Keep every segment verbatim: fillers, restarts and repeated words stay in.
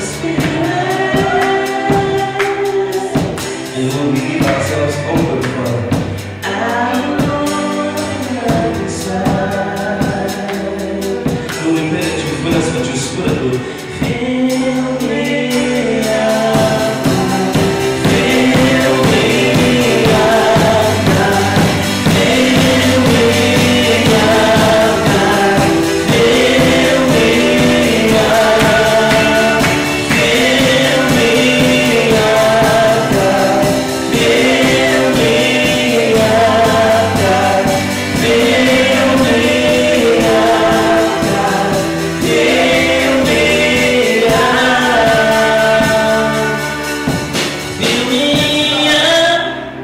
And when we leave ourselves open for our own desire, Lord, we pray that you fill us with your spirit, Lord. Fill me up, fill me up, God. Fill me up, God. Fill me up, fill me up, God. Fill me up, God. Fill me up, God. Fill me up. Fill me up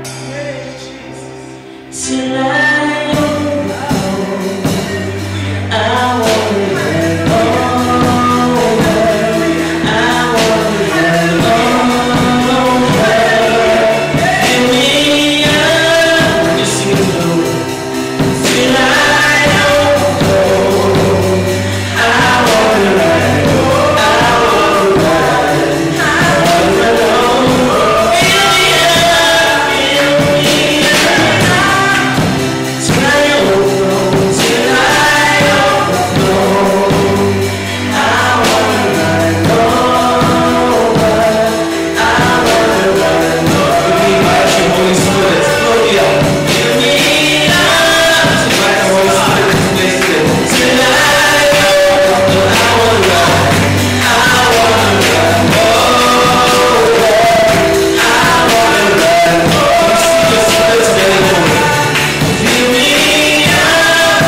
till I overflow. I wanna run over. I wanna run over. Fill me up. Just sing it to the Lord. Till I overflow. I wanna run over. I wanna run. I wanna run over. Fill me up. Fill me up. Till I overflow. Till I overflow. I wanna run over. I wanna run over. We invite you, Holy Spirit. Fill me up. Fill me up. Invite the Holy Spirit to this place today. Till I overflow. I wanna run. I wanna run over. I wanna run over. See your spirit today, Lord. Fill me up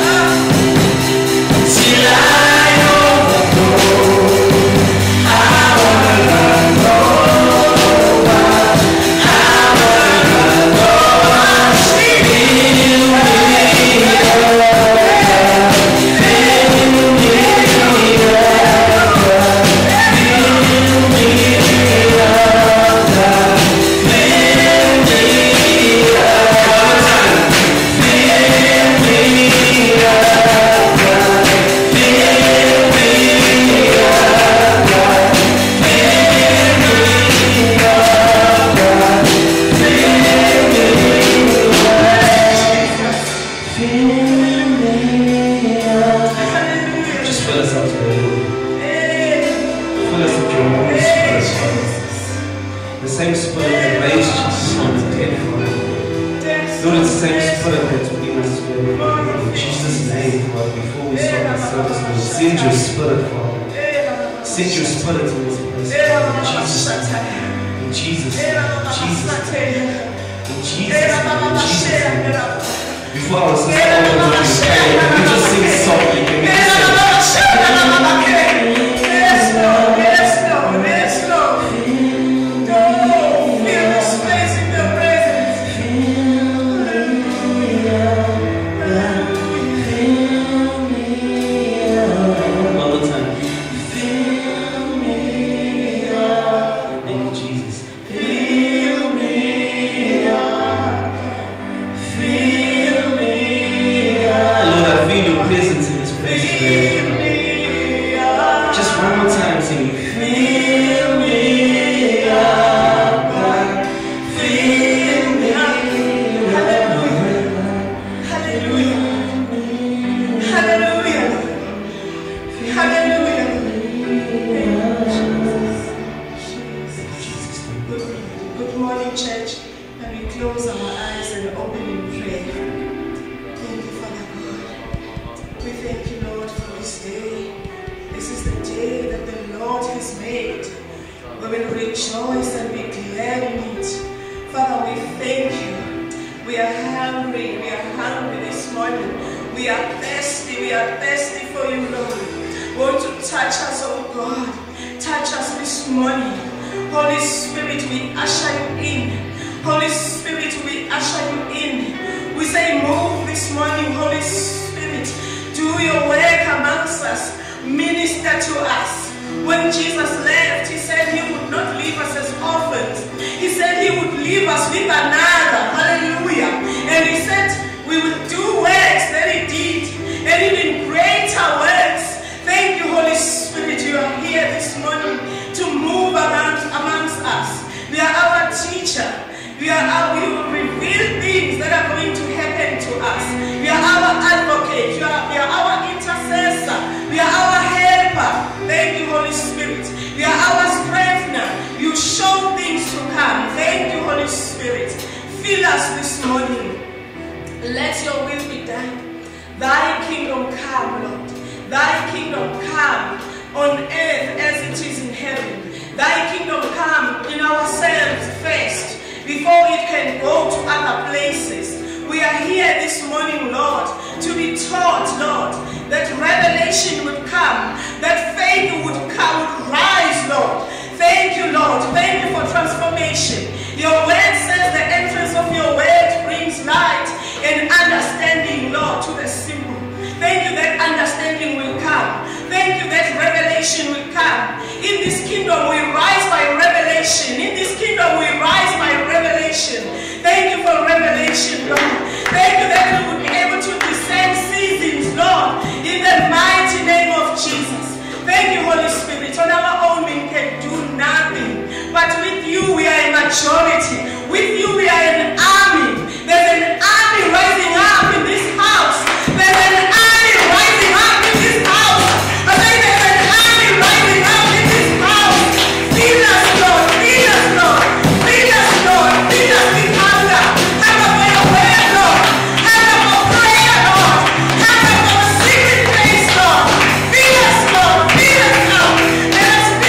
till I overflow. I wanna run over. I wanna run over. Fill me up. Fill me Just fill us up today, Lord. Fill us with your Holy Spirit, Father. The same Spirit that raised Jesus from the dead, Father. Lord, it's the same Spirit that's within us today. In Jesus' name, Father, before we start our service, Lord, send your Spirit, Father. Send your Spirit to this place, Father. In Jesus' name. In Jesus' name. In Jesus' name. In Jesus' name. In Jesus' name. Before our sister opens up in prayer, can we just sing softly? Can we just sing? Yes, Lord. Yes, Lord. Yes, Lord. Oh, feel this place in your presence. One more time. Fill me up. Thank you, Jesus. Fill me up. Fill me up. Lord, I feel your presence in this place today. Just one more time, sing. Fill me up, God. Fill me up. Hallelujah. Hallelujah. Hallelujah. Good, good morning, church. And we close our eyes and open in prayer. Thank you, Father God. We thank you, Lord, for this day. This is the day that the Lord has made. We will rejoice and be glad in it. Father, we thank you. We are hungry. We are hungry this morning. We are thirsty. We are thirsty for you, Lord. Want to touch us, oh God. Touch us this morning. Holy Spirit, we usher you in. Holy Spirit, we usher you in. We say move this morning, Holy Spirit. Do your work amongst us. Minister to us. When Jesus left, he said he would not leave us as orphans. He said he would leave us with another. Hallelujah. And he said we would do works that he did. And even greater works. Thank you, Holy Spirit. You are here this morning. Spirit, fill us this morning. Let your will be done. Thy kingdom come, Lord. Thy kingdom come on earth as it is in heaven. Thy kingdom come in ourselves first before it can go to other places. We are here this morning, Lord, to be taught, Lord, that revelation would come, that faith would come, would rise, Lord. Thank you, Lord. Thank you for transformation. Your word says the entrance of your word brings light and understanding, Lord, to the simple. Thank you that understanding will come. Thank you that revelation will come. In this kingdom we rise by revelation. In this kingdom we rise by revelation. Thank you for revelation, Lord. Thank you that we will be able to discern seasons, Lord, in the mighty name of Jesus. Thank you, Holy Spirit. On our own we can do nothing. But with you we are a majority. With you we are an army. There's an army rising up in this house. There's an army rising up in this house. I say there's an army rising up in this house. Fill us, Lord. Fill us, Lord. Fill us, Lord. Fill us with hunger. Hunger for your word, Lord. Hunger for prayer, Lord. Hunger for a secret place, Lord. Fill us, Lord. Fill us, Lord. Let us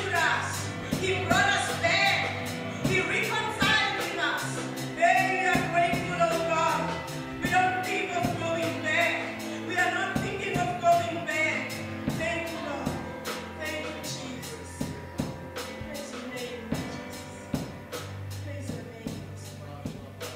rescued us. He brought us back. He reconciled with us. Hey, we are grateful, oh God. We don't think of going back. We are not thinking of going back. Thank you, Lord. Thank you, Jesus. Praise your name, Jesus. Praise your name this morning.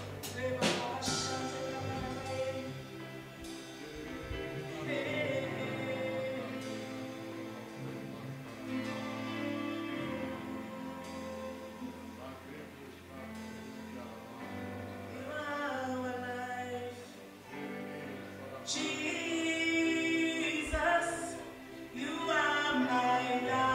Jesus, you are my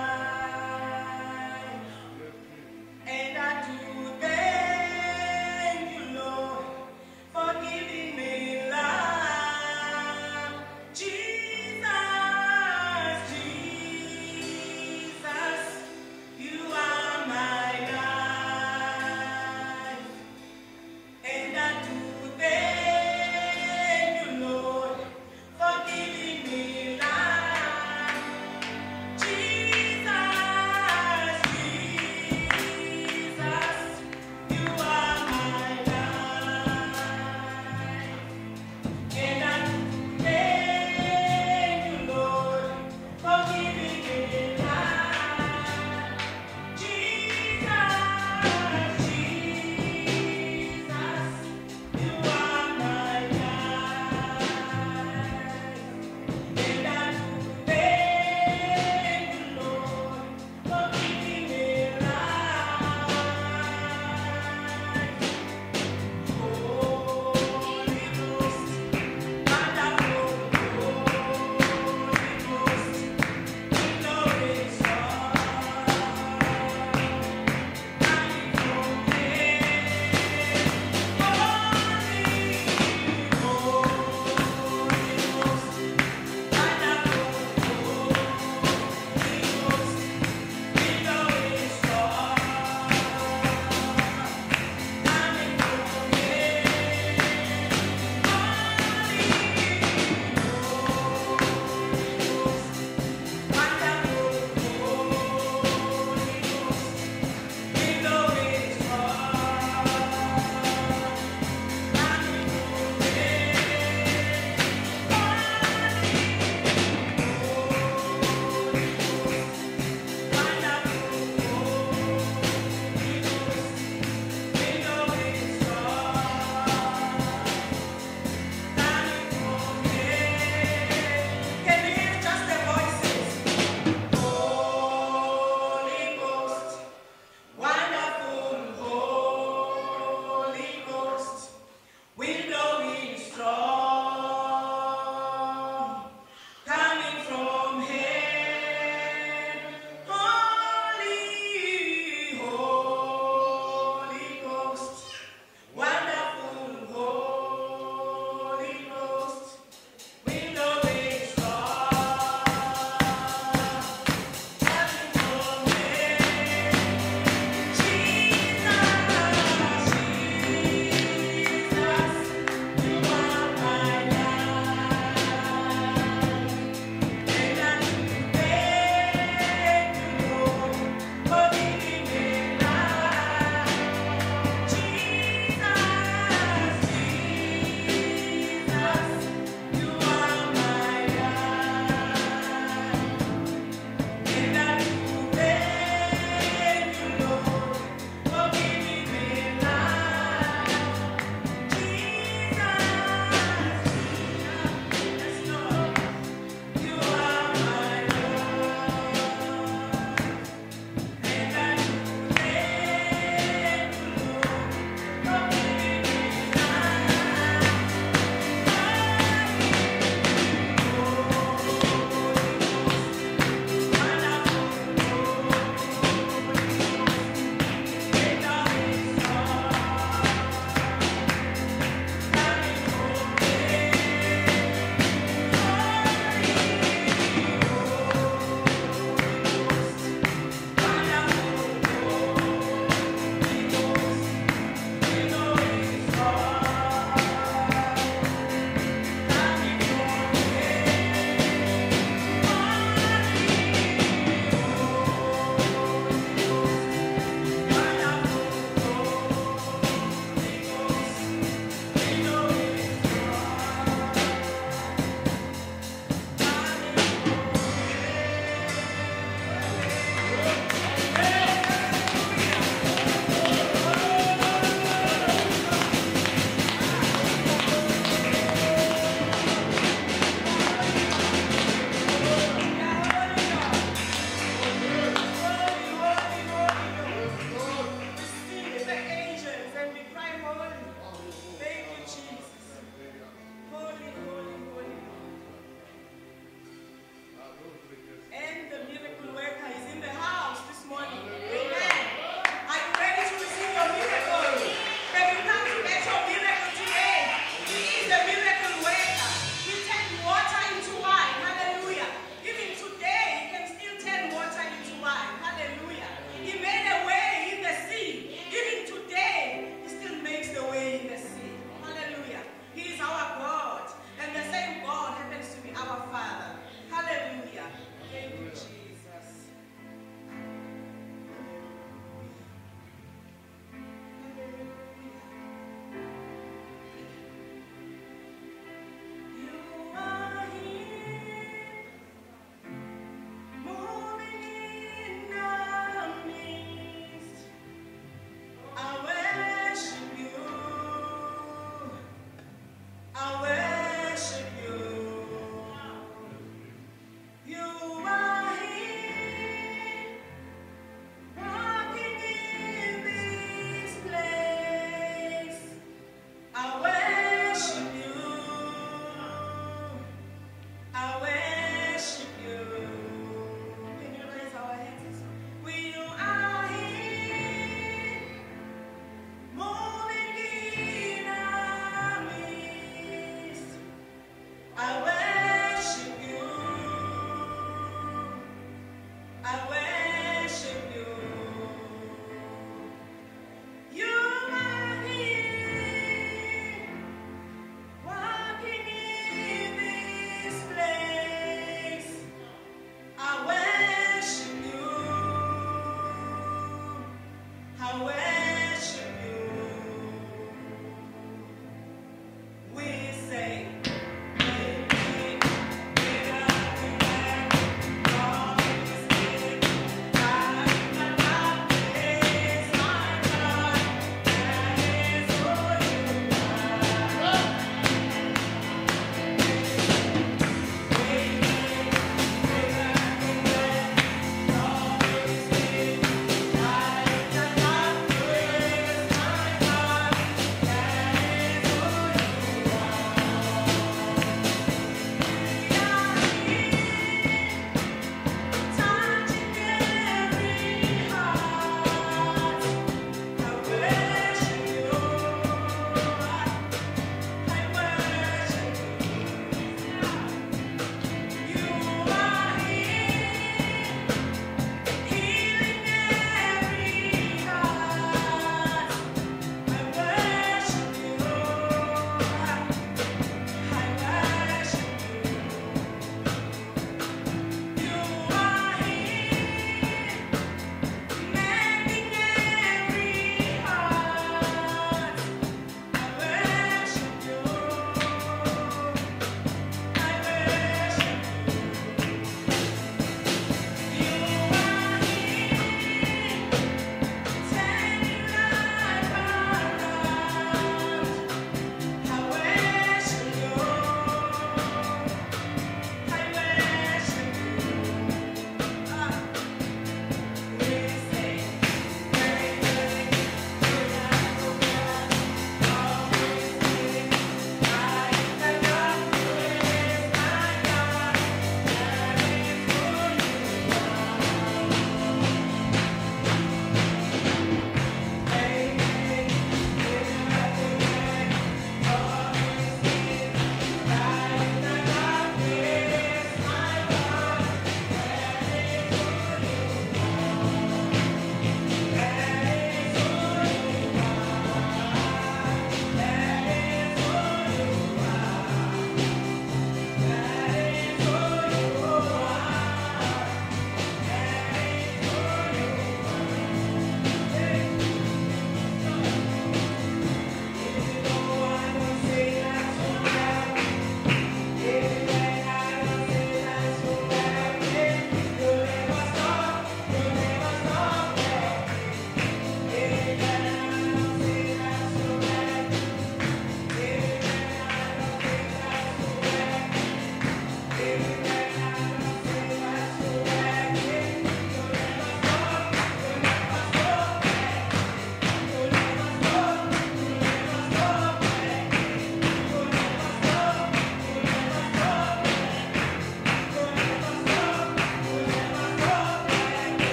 life, and I do thank you, Lord, for giving me life. Jesus, Jesus, you are my life, and I do thank you, Lord,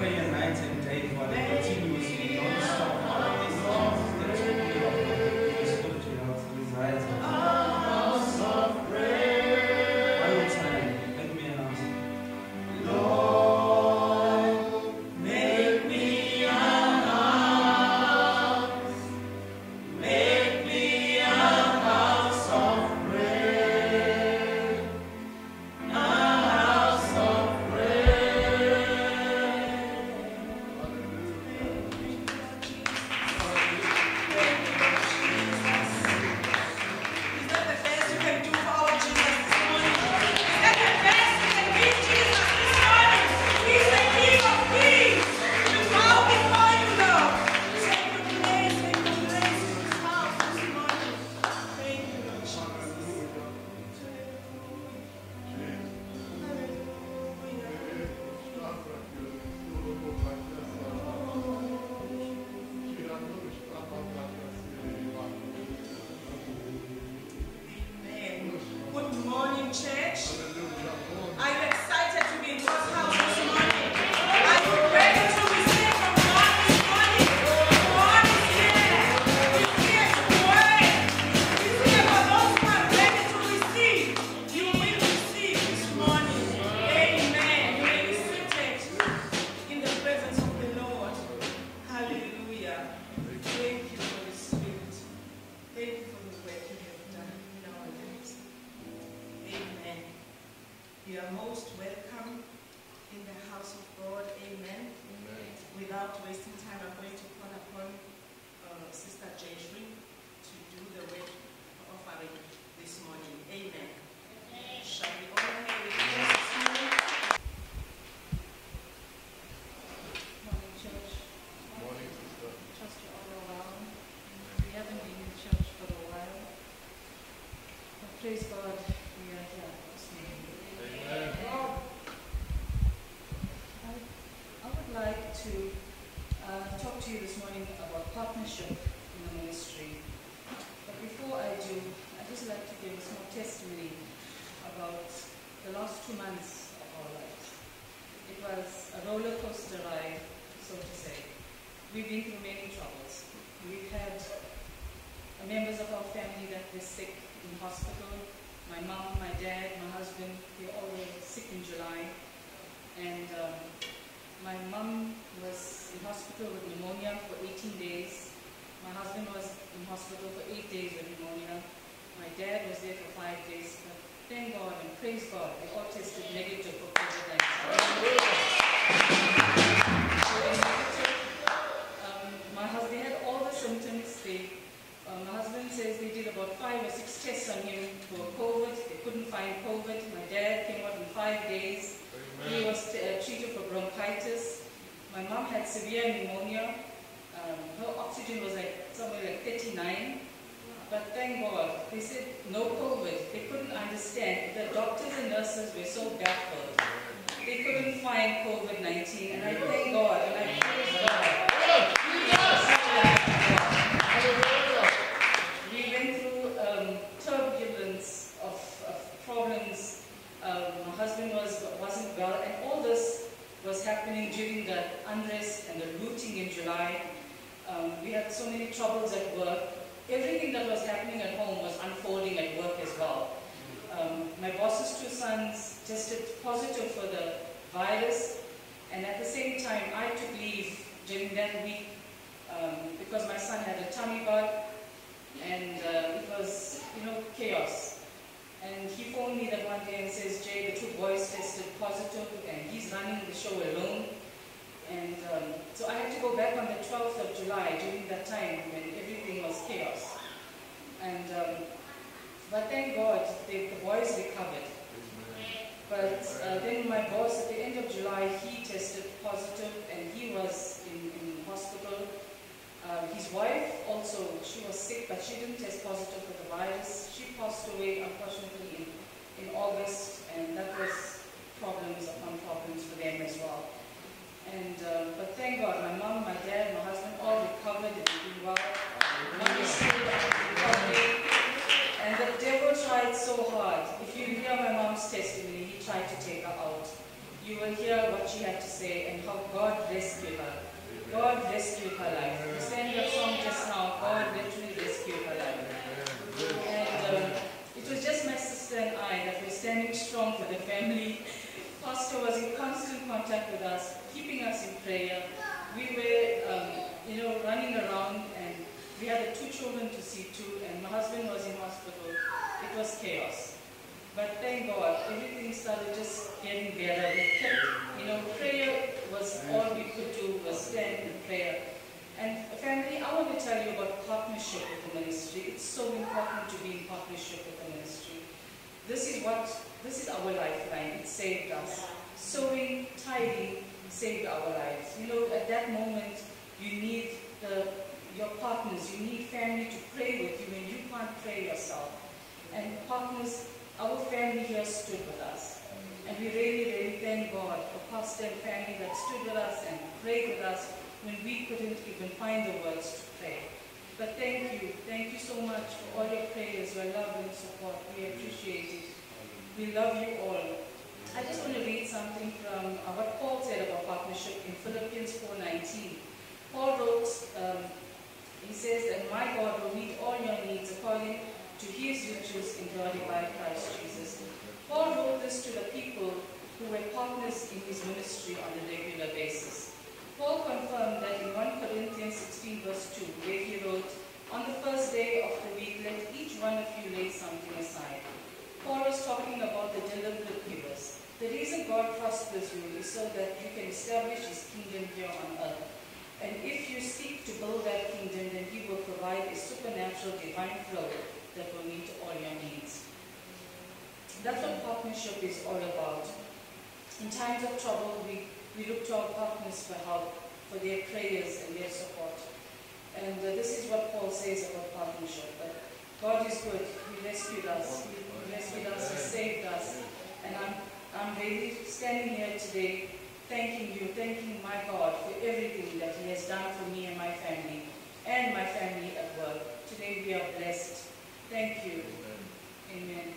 prayer night and day, Father, continuously, non-stop, Father. This is the truth of the scripture of desires. One more time, let me announce it. Lord, make me a house, make me a house of prayer, a house of prayer. Is that the best you can do for our Jesus this morning? Is that the best you can give Jesus this morning? He's the King of Kings. We bow before you, Lord. Take your place, take your place in this house this morning. Thank you, Lord Jesus. Amen. Good morning, church. Are you excited to be in God's house this morning? Are you ready to receive from God this morning? God is here. He's here to work. He's here for those who are ready to receive. You will receive this morning. Amen. You may be seated in the presence of the Lord. Hallelujah. Thank you, Holy Spirit. Thank you for the work you have done in our lives. Amen. You are most welcome in the house of God. Amen. Without wasting time, I'm going to call upon uh, Sister Jeshri to do the work of offering this morning. Amen. Shall we all have a prayer this morning? Morning, church. Trust you all are well. We haven't been in church for a while. But praise God, we are here this morning. I, I would like to uh, talk to you this morning about partnership in the ministry. But before I do, I'd just like to give a small testimony about the last two months of our lives. It was a roller coaster ride, so to say. We've been through many troubles. We've had uh, members of our family that were sick in hospital. My mom, my dad, my husband, they all were sick in July. And um, my mom was in hospital with pneumonia for eighteen days. My husband was in hospital for eight days with pneumonia. My dad was there for five days. But thank God and praise God, they all tested negative for COVID nineteen. Um, my husband had all the symptoms. They, uh, my husband says they did about five or six tests on him for COVID. They couldn't find COVID. My dad came out in five days. He was uh, treated for bronchitis. My mom had severe pneumonia. Um, her oxygen was like somewhere like thirty-nine. But thank God, they said no COVID. They couldn't understand. The doctors and nurses were so baffled. They couldn't find COVID nineteen. And I thank God and I praise God. We went through um, turbulence of, of problems. Um, my husband was, wasn't well, and all this was happening during the unrest and the looting in July. Um, we had so many troubles at work. Everything that was happening at home was unfolding at work as well. Um, my boss's two sons tested positive for the virus, and at the same time I took leave during that week um, because my son had a tummy bug, and uh, it was, you know, chaos. And he phoned me that one day and says, Jay, the two boys tested positive, and he's running the show alone. And um, so I had to go back on the twelfth of July during that time when everything was chaos. And um, but thank God the, the boys recovered. But uh, then my boss at the end of July, he tested positive and he was in, in hospital. Uh, his wife also, she was sick, but she didn't test positive for the virus. She passed away, unfortunately, in, in August, and that was problems upon problems for them as well. And uh, but thank God, my mom, my dad, my husband all recovered and doing well. Mom is still recovering. And the devil tried so hard. If you hear my mom's testimony, he tried to take her out. you will hear what she had to say and how God rescued her. God rescued her life. We sang that song just now, God literally rescued her life. And um, it was just my sister and I that were standing strong for the family. Pastor was in constant contact with us, keeping us in prayer. We were, um, you know, running around, and we had the two children to see too, and my husband was in hospital. It was chaos. But thank God, everything started just getting better. We kept, you know, prayer was all we could do, was stand in prayer. And family, I want to tell you about partnership with the ministry. It's so important to be in partnership with the ministry. This is what, this is our lifeline. It saved us. Sowing, tithing, saved our lives. You know, at that moment, you need the, your partners, you need family to pray with you when you can't pray yourself. And partners, our family here stood with us. And we really, really thank God for pastor and family that stood with us and prayed with us when we couldn't even find the words to pray. But thank you. Thank you so much for all your prayers, your love and support. We appreciate it. We love you all. I just want to read something from uh, what Paul said about partnership in Philippians four nineteen. Paul wrote, um, he says that my God will meet all your needs according to his riches in glory by Christ Jesus. Paul wrote this to the people who were partners in his ministry on a regular basis. Paul confirmed that in First Corinthians sixteen verse two, where he wrote, on the first day of the week, let each one of you lay something aside. Paul was talking about the deliberate givers. The reason God prospers you is so that you can establish his kingdom here on earth. And if you seek to build that kingdom, then he will provide a supernatural divine flow that will meet all your needs. That's what partnership is all about. In times of trouble, we, we look to our partners for help, for their prayers and their support. And uh, this is what Paul says about partnership. But God is good. He rescued us. He rescued us. He saved us. And I'm, I'm really standing here today thanking you, thanking my God for everything that he has done for me and my family, and my family at work. Today we are blessed. Thank you. Amen.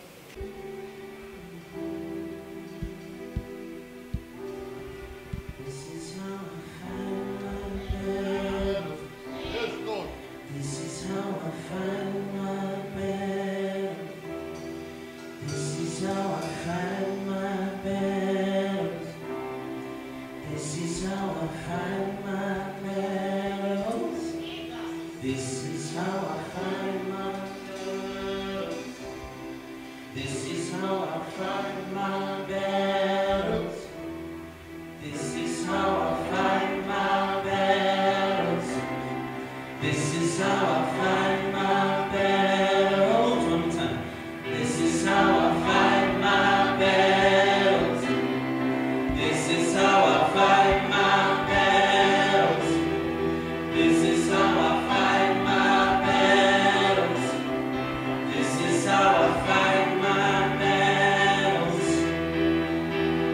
This is how I find my bed. Yes, Lord. This is how I find my bed. This is how I find my bed. This is how I find my bed. This is how I find my bed. This is how I find my bed. This is how I find my battles. This is how I find my battles. One more time. This is how I find my battles. This is how I find my battles. This is how I find my battles. This is how I find my battles.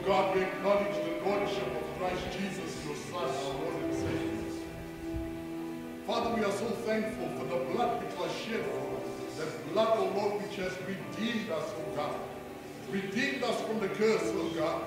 God, we acknowledge the Lordship of Christ Jesus, your Son, our Lord and Savior. Father, we are so thankful for the blood which was shed for us. That blood, O Lord, which has redeemed us, O God. Redeemed us from the curse, O God.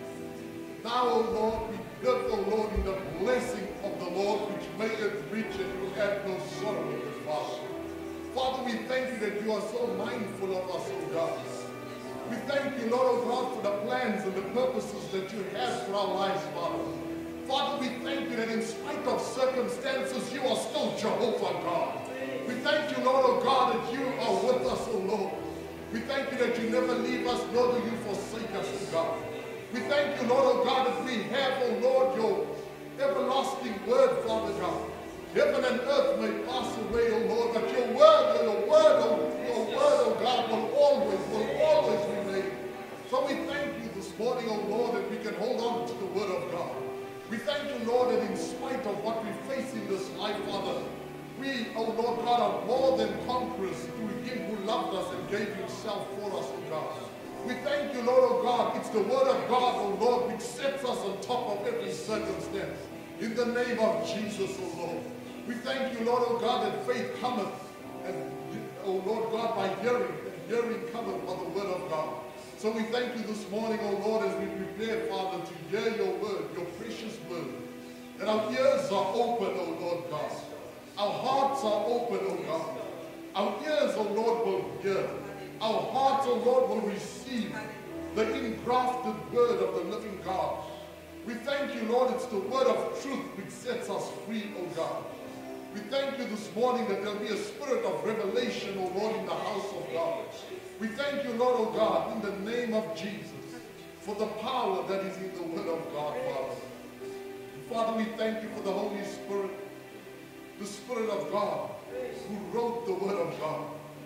Now, O Lord, we live, O Lord, in the blessing of the Lord, which made it rich and you had no sorrow with it, Father. Father, we thank you that you are so mindful of us, O God. We thank you, Lord, O God, for the plans and the purposes that you have for our lives, Father. Father, we thank you that in spite of circumstances, you are still Jehovah God. We thank you, Lord, O God, that you are with us, O Lord. We thank you that you never leave us, nor do you forsake us, O God. We thank you, Lord, O God, that we have, O Lord, your everlasting word, Father God. Heaven and earth may pass away, O Lord, but your word, your word, O, your word, O God, will always, will always remain. So we thank you this morning, O Lord, that we can hold on to the word of God. We thank you, Lord, that in spite of what we face in this life, Father, we, O Lord God, are more than conquerors through him who loved us and gave himself for us, O God. We thank you, Lord, O God. It's the word of God, O Lord, which sets us on top of every circumstance. In the name of Jesus, O Lord. We thank you, Lord, O God, that faith cometh, and, O Lord God, by hearing, and hearing cometh by the word of God. So we thank you this morning, O Lord, as we prepare, Father, to hear your word, your precious word. And our ears are open, O Lord God. Our hearts are open, O God. Our ears, O Lord, will hear. Our hearts, O Lord, will receive the engrafted word of the living God. We thank you, Lord, it's the word of truth which sets us free, O God. We thank you this morning that there'll be a spirit of revelation, O Lord, in the house of God. We thank you, Lord, O God, in the name of Jesus, for the power that is in the word of God, Father. Father, we thank you for the Holy Spirit, the Spirit of God, who wrote the word of God.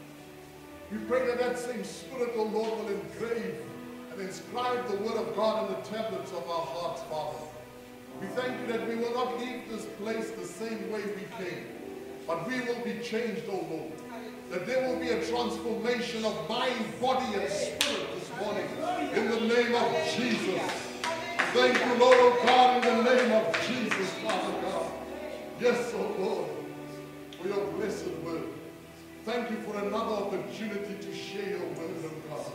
We pray that that same Spirit, O Lord, will engrave and inscribe the word of God on the tablets of our hearts, Father. We thank you that we will not leave this place the same way we came, but we will be changed, O Lord. That there will be a transformation of mind, body, and spirit this morning. In the name of Jesus. Thank you, Lord, O God, in the name of Jesus, Father God. Yes, O Lord, for your blessed word. Thank you for another opportunity to share your word, O God.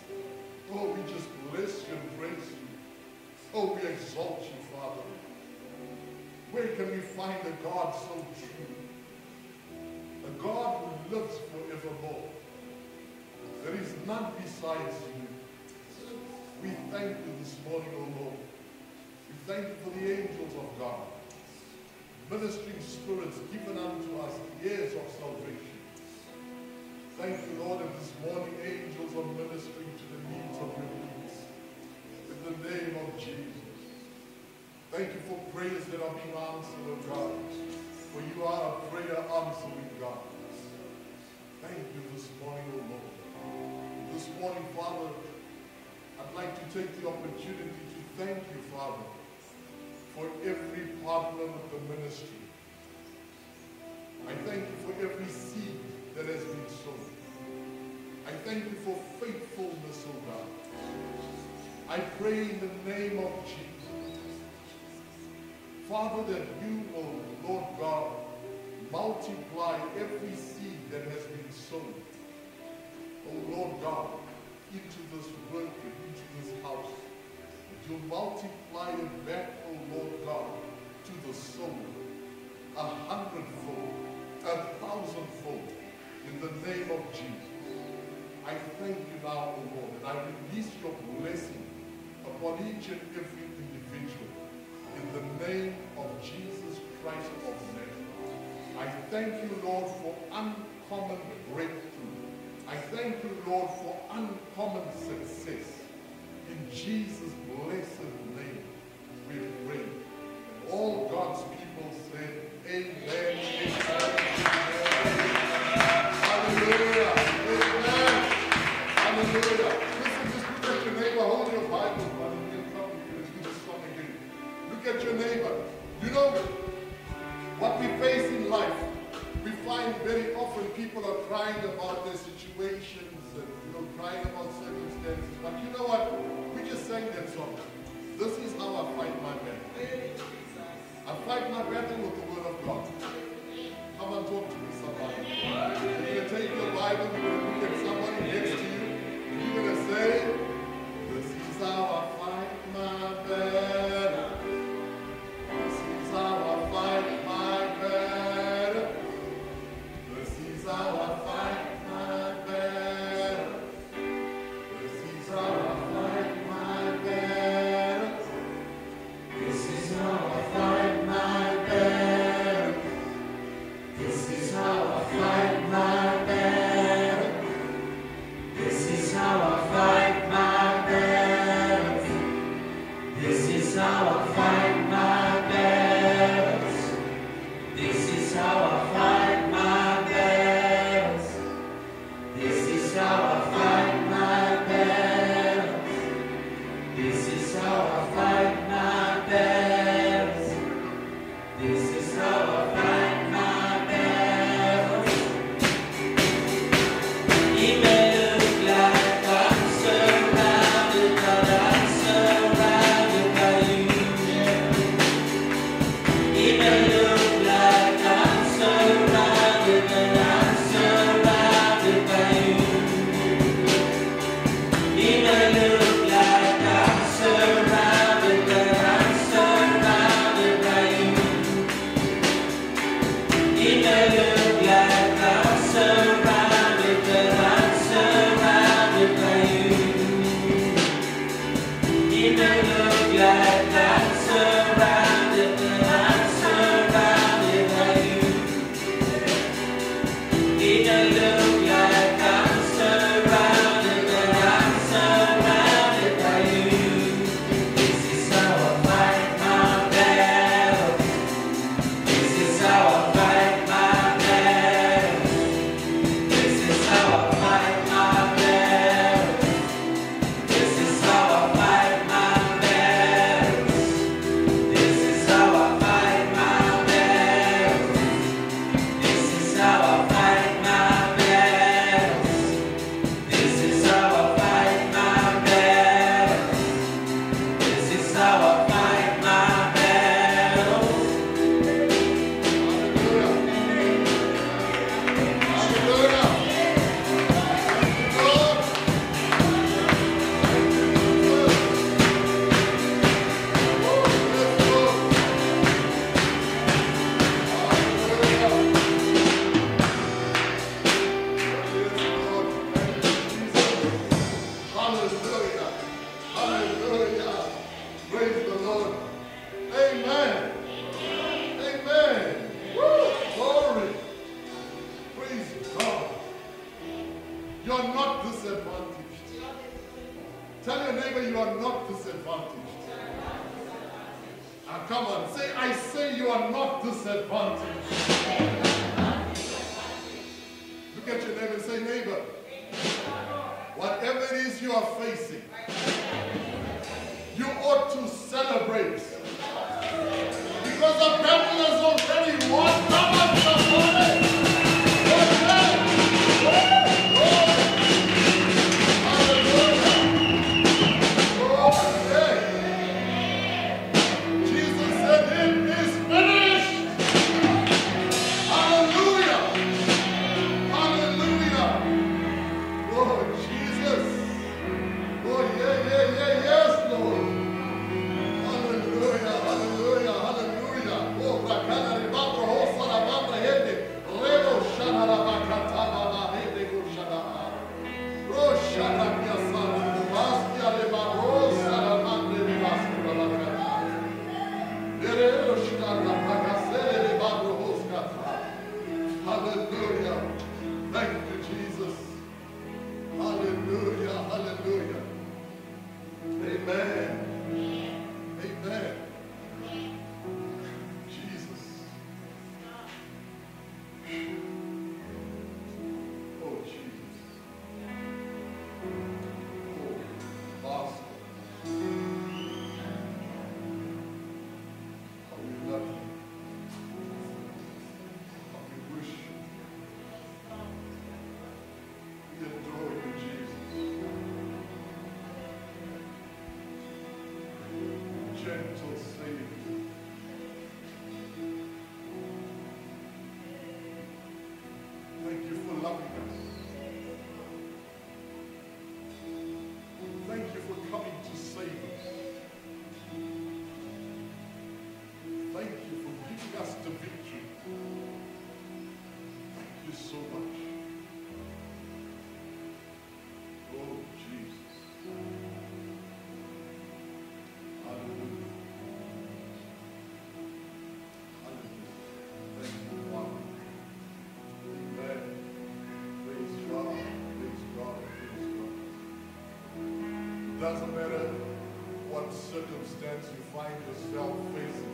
Oh, we just bless you and praise you. Oh, we exalt you, Father. Where can we find a God so true? A God who lives forevermore. There is none besides you. We thank you this morning, O Lord. We thank you for the angels of God, ministering spirits given unto us, ears of salvation. Thank you, Lord, that this morning angels are ministering to the needs of your people. In the name of Jesus. Thank you for prayers that are being answered, O God. For you are a prayer answering God. Thank you this morning, O Lord. This morning, Father, I'd like to take the opportunity to thank you, Father, for every partner with the ministry. I thank you for every seed that has been sown. I thank you for faithfulness, O God. I pray in the name of Jesus, Father, that you will, Lord God, multiply every seed that has been sown, oh Lord God, into this work and into this house. That you'll multiply it back, oh Lord God, to the soul, a hundredfold, a thousandfold, in the name of Jesus. I thank you now, O Lord, and I release your blessing upon each and every individual. In the name of Jesus Christ of Nazareth. I thank you, Lord, for uncommon breakthrough. I thank you, Lord, for uncommon success. In Jesus' blessed name, we pray. And all God's people said, amen, amen, amen. Hallelujah, amen, hallelujah. Listen, just look at your neighbor, hold your Bible, buddy. Look at your neighbor. You know, what we face in life, we find very often people are crying about their situations and, you know, crying about circumstances. But you know what? We just sang that song. This is how I fight my battle. I fight my battle with the word of God. Come and talk to me, somebody. You're going to take your Bible, you're going to look at somebody next to you, and you're going to say, this is how I fight my battle. This is how I fight my battle. This is how I fight my battle. This is how I fight my battle. This is how I fight my battle. This is how I fight my battle. This is how I fight my battle. This is how I fight my battles. This is how I fight my battles. This is how I fight my battles. This is how I fight my battles. This is how I fight my battles. It may look like I'm surrounded, but I'm surrounded by you. It may look like I'm surrounded, but I'm surrounded by you. It may look like I'm surrounded, but I'm surrounded by you. It may look like I'm surrounded, but I'm surrounded by you. It may look like I'm surrounded, but I'm surrounded by you. It may look like I'm surrounded, but I'm surrounded by you. This is how I fight my battle. This is how I fight my battle. This is how I fight my battle. This is how I fight my battle. This is how I fight my battle. This is how I fight my battle. This is how I fight my battle. This is how I fight my battle. Hallelujah. Hallelujah. Praise the Lord. Amen. Amen. Woo. Glory. Praise God. You're not disadvantaged. Tell your neighbor you are not disadvantaged. Now come on. Say, I say you are not disadvantaged. Look at your neighbor and say, neighbor, whatever it is you are facing, you ought to celebrate. Because the battle is already won. Come on, somebody. Amen. Glory. Hallelujah. Oh, yeah. Jesus said, it is finished. Hallelujah. Hallelujah. Lord Jesus. Oh, yeah, yeah, yeah, yes, Lord. Hallelujah, hallelujah, hallelujah. Oh, Rakana Ribabra Hosa. doesn't matter what circumstance you find yourself facing.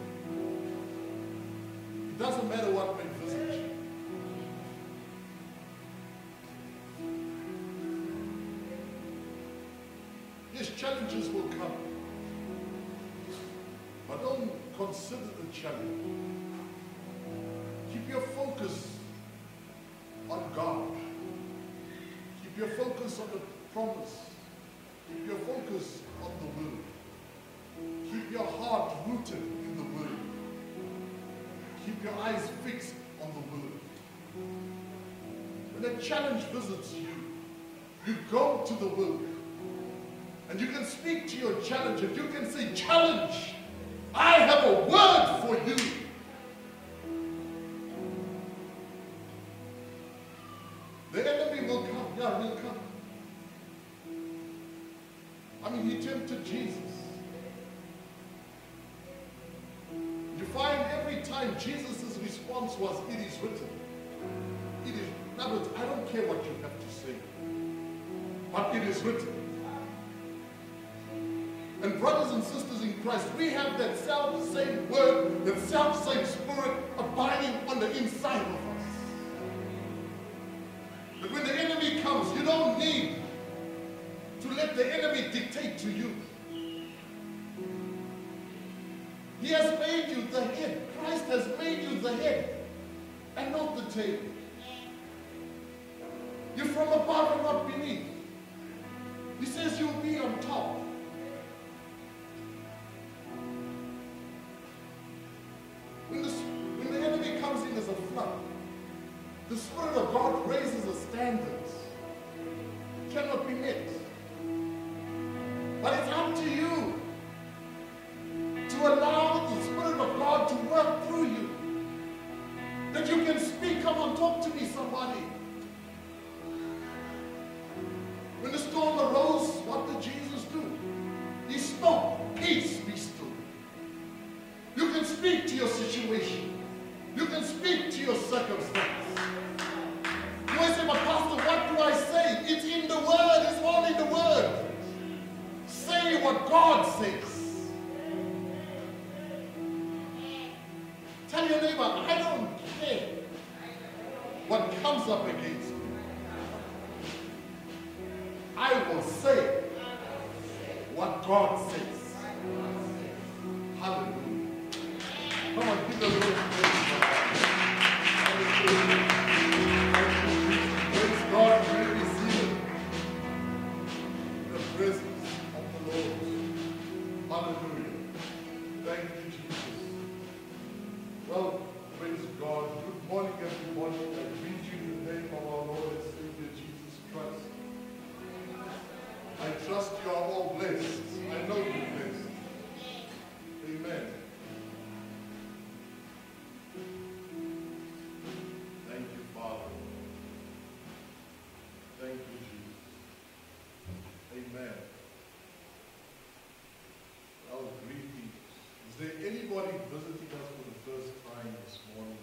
It doesn't matter what may visit you. Yes, challenges will come. But don't consider the challenge. Keep your focus on God. Keep your focus on the promise. Keep your focus on the will. Keep your heart rooted in the word. Keep your eyes fixed on the word. When a challenge visits you, you go to the word. And you can speak to your challenge and you can say, challenge, I have a word for you. The enemy will come. Yeah, he'll come. I mean, he tempted Jesus. You find every time Jesus' response was, it is written. It is, in other words, I don't care what you have to say, but it is written. And brothers and sisters in Christ, we have that self-same word, that self-same spirit abiding on the inside of us. That when the enemy comes, you don't need to let the enemy dictate to you. He has made you the head. Christ has made you the head and not the tail. You're from above and not beneath. He says you'll be on top. When the, when the enemy comes in as a flood, the Spirit of God raises the standards. Cannot be met. But it's up to you to allow the Spirit of God to work through you. That you can speak. Come on, talk to me, somebody. When the storm arose, what did Jesus do? He spoke, peace be still. You can speak to your situation. You can speak to your circumstance. You might say, but Pastor, what do I say? It's in the Word. It's all in the Word. Say what God says. Tell your neighbor, I don't care what comes up against me. I will say what God says. Hallelujah. Come on, give the Lord praise. Praise God, we receive the presence of the Lord. Hallelujah. Thank you, Jesus. Well, praise God. Good morning, everybody. I greet you in the name of our Lord and Savior Jesus Christ. I trust you are all blessed. I know you're blessed. Amen. Thank you, Father. Thank you, Jesus. Amen. Well, greetings. Is there anybody visiting us for the first time this morning?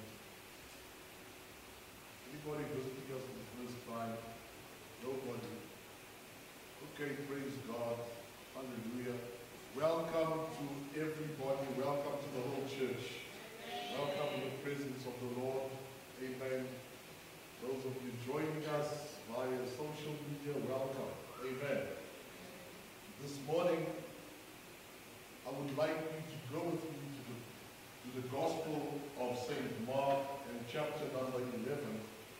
Anybody visiting us for the first time? Nobody. Okay, praise God. Hallelujah. Welcome to everybody. Welcome to the whole church. Welcome in the presence of the Lord. Amen. Those of you joining us via social media, welcome. Amen. This morning, I would like you to go with me to the, to the Gospel of Saint Mark and chapter number eleven.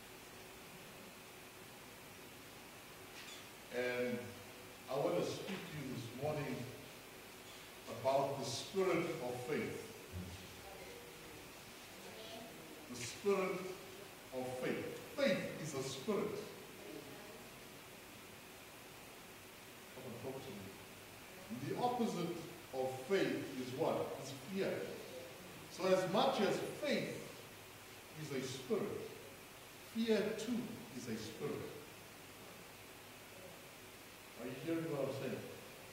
And I want to speak to you this morning about the spirit of faith. The spirit of faith. Faith is a spirit. Come and talk to me. The opposite of faith is what? Is fear. So as much as faith is a spirit, fear too is a spirit. Are you hearing what I'm saying?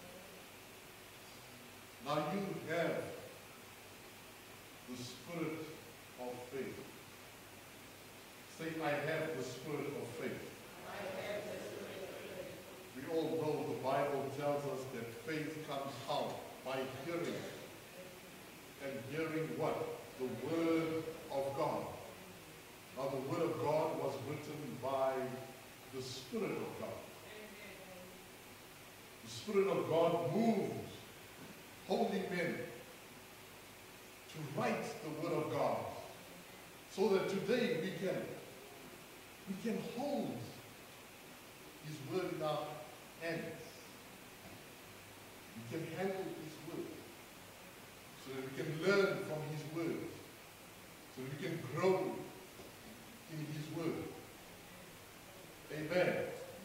Now you have the spirit of faith. Say, I have the spirit of faith. We all know the Bible tells us that Spirit of God. The Spirit of God moves holy men to write the Word of God, so that today we can we can hold His Word in our hands. We can handle His Word, so that we can learn from His Word, so that we can grow in His Word. Amen.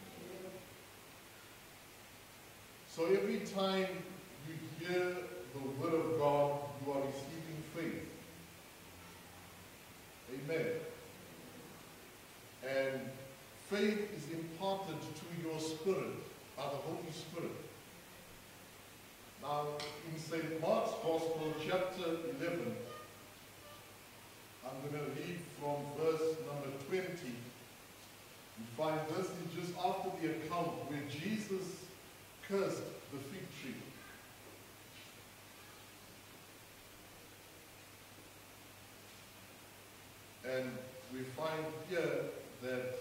So every time you hear the Word of God, you are receiving faith. Amen. And faith is imparted to your spirit by the Holy Spirit. Now, in Saint Mark's Gospel, chapter eleven, I'm going to read from verse number twenty. You find this is just after the account where Jesus cursed the fig tree. And we find here that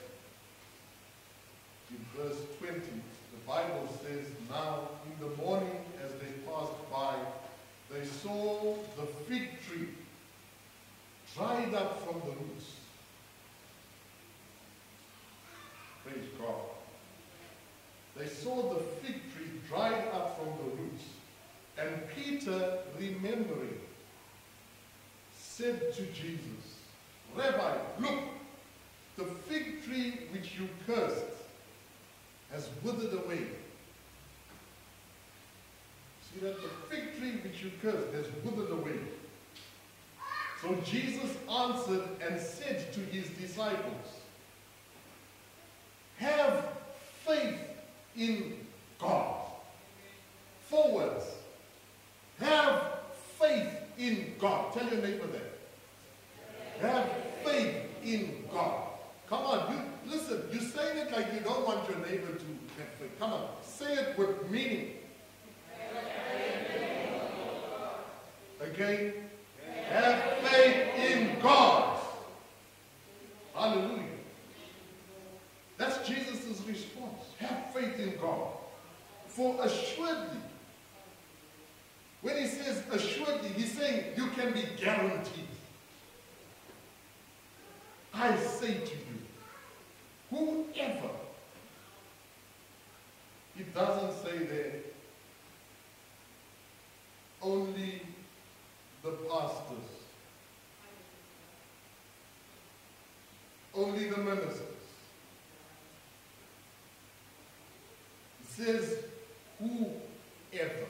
in verse twenty, the Bible says, now in the morning as they passed by, they saw the fig tree dried up from the roots. Praise God. They saw the fig tree dried up from the roots. And Peter, remembering, said to Jesus, Rabbi, look, the fig tree which you cursed has withered away. See that? The fig tree which you cursed has withered away. So Jesus answered and said to his disciples, have faith in God. Four words. Have faith in God. Tell your neighbor that. Have faith in God. Come on, you listen, you're saying it like you don't want your neighbor to have faith. Come on, say it with meaning. Again, have faith in God. Hallelujah. That's Jesus' response. Have faith in God. For assuredly, when he says assuredly, he's saying you can be guaranteed. I say to you, whoever, it doesn't say there, only the pastors, only the ministers. It says whoever.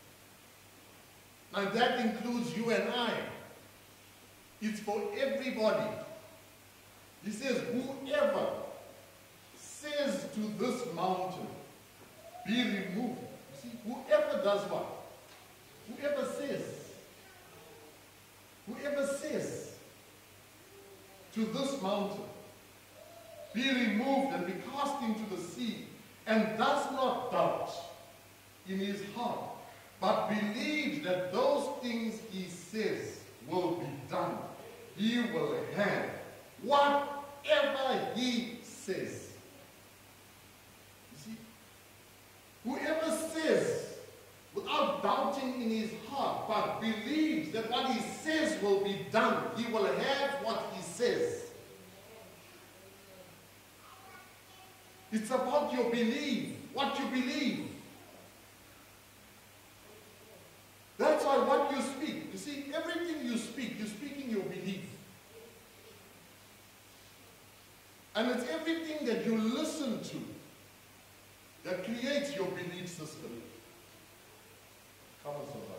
Now that includes you and I. It's for everybody. He says, whoever says to this mountain, be removed. You see, whoever does what? Whoever says. Whoever says to this mountain, be removed and be cast into the sea, and does not doubt in his heart, but believes that those things he says will be done, he will have whatever he says. You see, whoever says without doubting in his heart, but believes that what he says will be done, he will have what he says. It's about your belief, what you believe. That's why what you speak, you see, everything you speak, you're speaking your belief. And it's everything that you listen to that creates your belief system. Come on, somebody.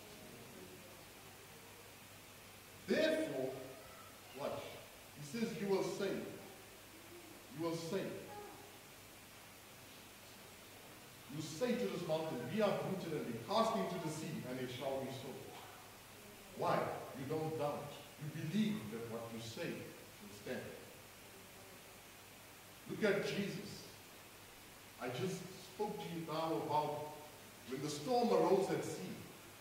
Therefore, watch. He says you will say. You will say. You say to this mountain, be uprooted and be cast into the sea, and it shall be so. Why? You don't doubt. You believe that what you say will stand. Look at Jesus. I just spoke to you now about when the storm arose at sea.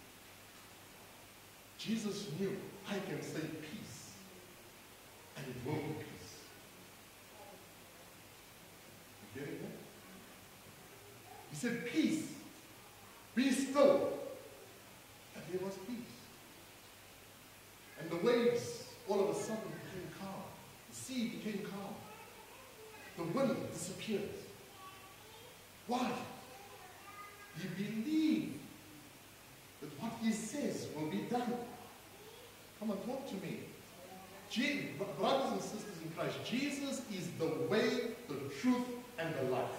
Jesus knew, I can say peace, and it will be peace. You get said, peace, be still. And there was peace. And the waves all of a sudden became calm. The sea became calm. The wind disappeared. Why? He believed that what he says will be done. Come on, talk to me. Je- brothers and sisters in Christ, Jesus is the way, the truth, and the life.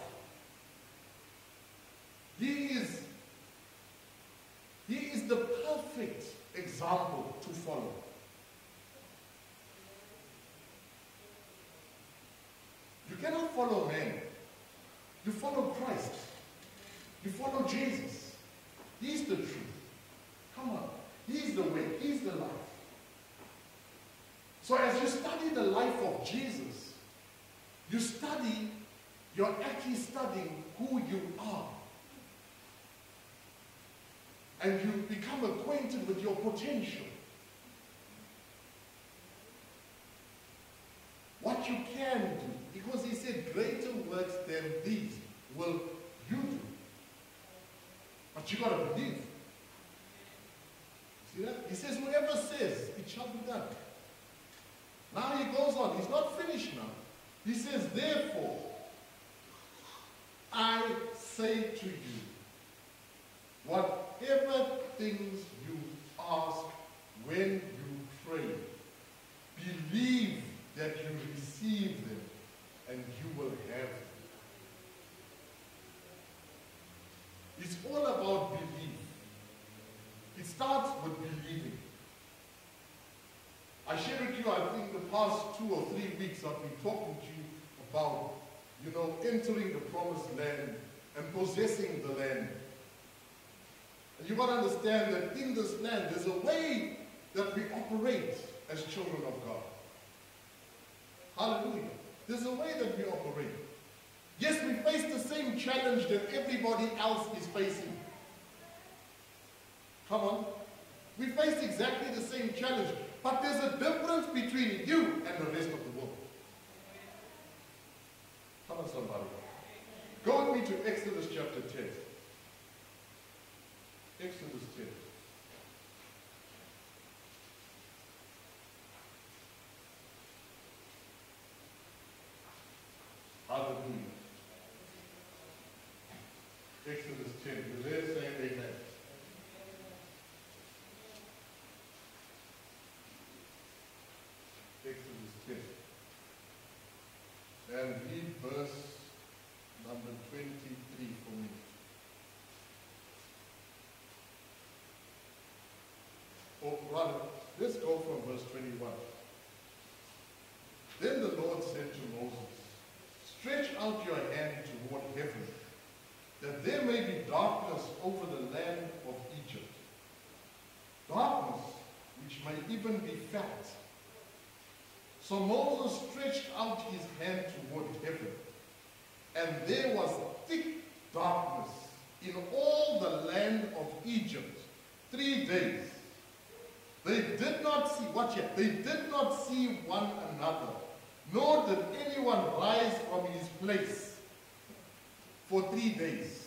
He is, he is the perfect example to follow. You cannot follow man. You follow Christ. You follow Jesus. He's the truth. Come on. He's the way. He's the life. So as you study the life of Jesus, you study, you're actually studying who you are. And you become acquainted with your potential. What you can do. Because he said, greater works than these will you do. But you got to believe. See that? He says, whoever says, it shall be done. Now he goes on. He's not finished now. He says, therefore, I say to you, whatever things you ask when you pray, believe that you receive them and you will have them. It's all about belief. It starts with believing. I shared with you, I think, the past two or three weeks I've been talking to you about, you know, entering the promised land and possessing the land. And you've got to understand that in this land, there's a way that we operate as children of God. Hallelujah. There's a way that we operate. Yes, we face the same challenge that everybody else is facing. Come on. We face exactly the same challenge. But there's a difference between you and the rest of the world. Come on, somebody. Go with me to Exodus chapter ten. Exodus ten. Hallelujah. Exodus ten. You're there saying amen. Exodus ten. And read verse number twenty-three for me. Or rather, let's go from verse twenty-one. Then the Lord said to Moses, stretch out your hand toward heaven, that there may be darkness over the land of Egypt, darkness which may even be felt. So Moses stretched out his hand toward heaven, and there was thick darkness in all the land of Egypt three days. They did not see, watch it, they did not see one another, nor did anyone rise from his place for three days.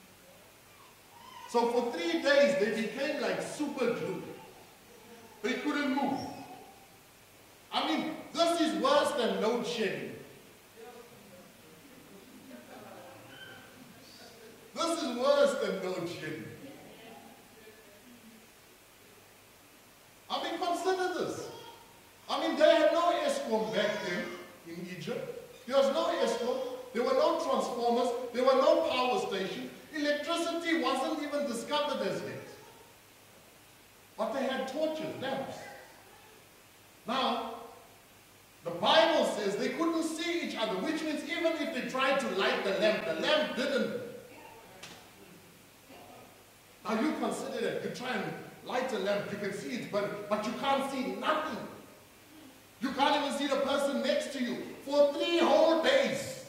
So for three days they became like super glue. They couldn't move. I mean, this is worse than load shedding. This is worse than load shedding. I mean, consider this. I mean, they had no ESCOM back then in Egypt. There was no ESCOM. There were no transformers. There were no power stations. Electricity wasn't even discovered as yet. But they had torches, lamps. Now, the Bible says they couldn't see each other, which means even if they tried to light the lamp, the lamp didn't. Now you consider that. You try and light a lamp, you can see it, but, but you can't see nothing. You can't even see the person next to you for three whole days.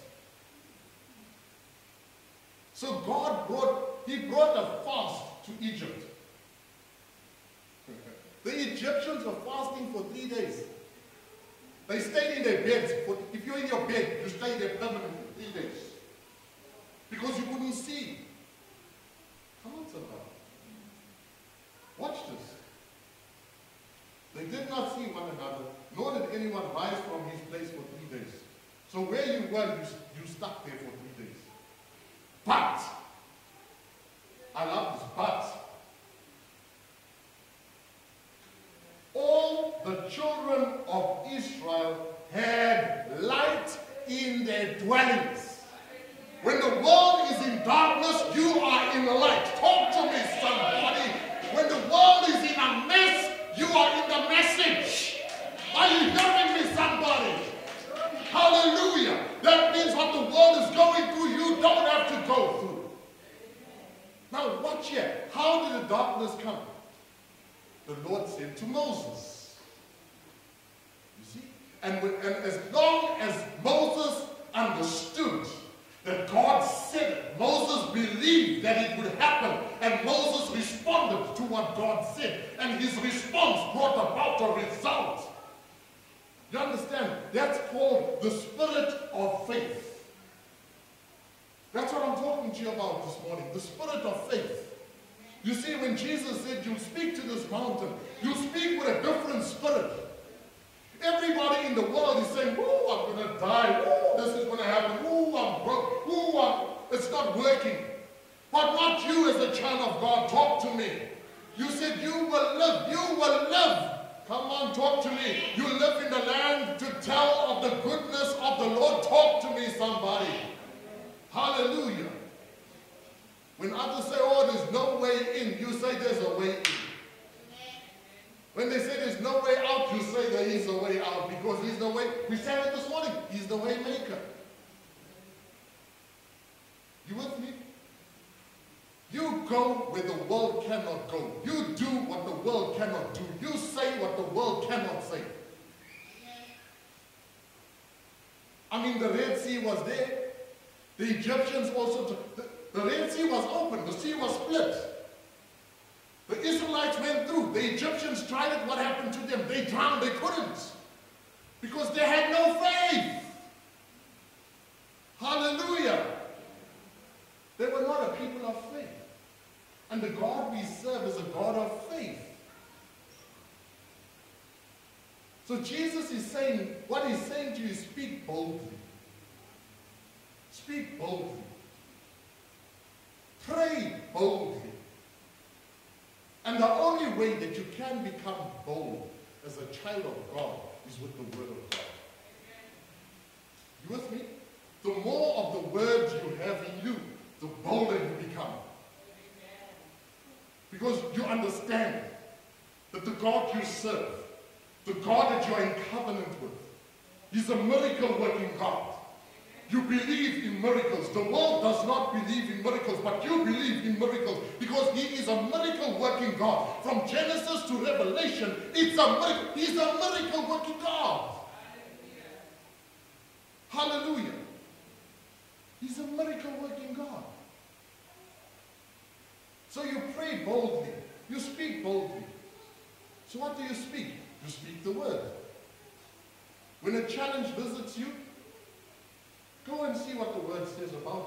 So God brought, he brought a fast to Egypt. The Egyptians were fasting for three days. They stayed in their beds. For, if you're in your bed, you stay there permanently for three days. Because you couldn't see. not see one another, nor did anyone rise from his place for three days. So where you were, you, you stuck there for three days. But, I love this, but, all the children of Israel had light in their dwellings. When the world is in darkness, you are in the light. Talk to me, somebody. When the world is in a mess, you are in the message. Are you hearing me, somebody? Hallelujah. That means what the world is going through, you don't have to go through. Now watch here. How did the darkness come? The Lord said to Moses. You see? And, when, and as long as Moses understood that God said it, Moses believed that it would happen, and Moses responded to what God said, and his response brought about a result. You understand? That's called the spirit of faith. That's what I'm talking to you about this morning, the spirit of faith. You see, when Jesus said, you speak to this mountain, you speak with a different spirit. Everybody in the world is saying, ooh, I'm going to die. Ooh, this is going to happen. Ooh, I'm broke. Ooh, I'm... It's not working. But not you as a child of God. Talk to me. You said you will live. You will live. Come on, talk to me. You live in the land to tell of the goodness of the Lord. Talk to me, somebody. Hallelujah. When others say, oh, there's no way in, you say there's a way in. When they say there's no way out, you say there is a way out, because he's the way. We said it this morning. He's the way maker. You with me? You go where the world cannot go. You do what the world cannot do. You say what the world cannot say. I mean, the Red Sea was there. The Egyptians also, the, the Red Sea was open. The sea was split. The Israelites went through. The Egyptians tried it. What happened to them? They drowned. They couldn't. Because they had no faith. Hallelujah. They were not a people of faith. And the God we serve is a God of faith. So Jesus is saying, what he's saying to you is speak boldly. Speak boldly. Pray boldly. And the only way that you can become bold as a child of God is with the word of God. You with me? The more of the words you have in you, the bolder you become. Because you understand that the God you serve, the God that you're in covenant with, He's a miracle working God. You believe in miracles. The world does not believe in miracles, but you believe in miracles because He is a miracle working God. From Genesis to Revelation, it's a miracle. He's a miracle working God. Hallelujah. He's a miracle working God. So you pray boldly. You speak boldly. So what do you speak? You speak the word. When a challenge visits you, go and see what the word says about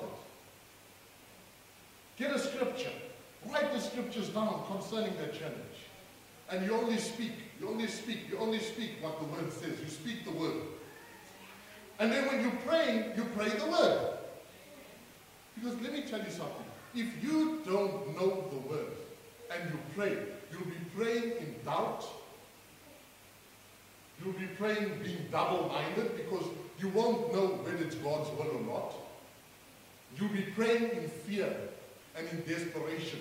it. Get a scripture. Write the scriptures down concerning that challenge. And you only speak. You only speak. You only speak what the word says. You speak the word. And then when you're praying, you pray the word. Because let me tell you something. If you don't know the word and you pray, you'll be praying in doubt. You'll be praying being double-minded because you won't know whether it's God's will or not. You'll be praying in fear and in desperation.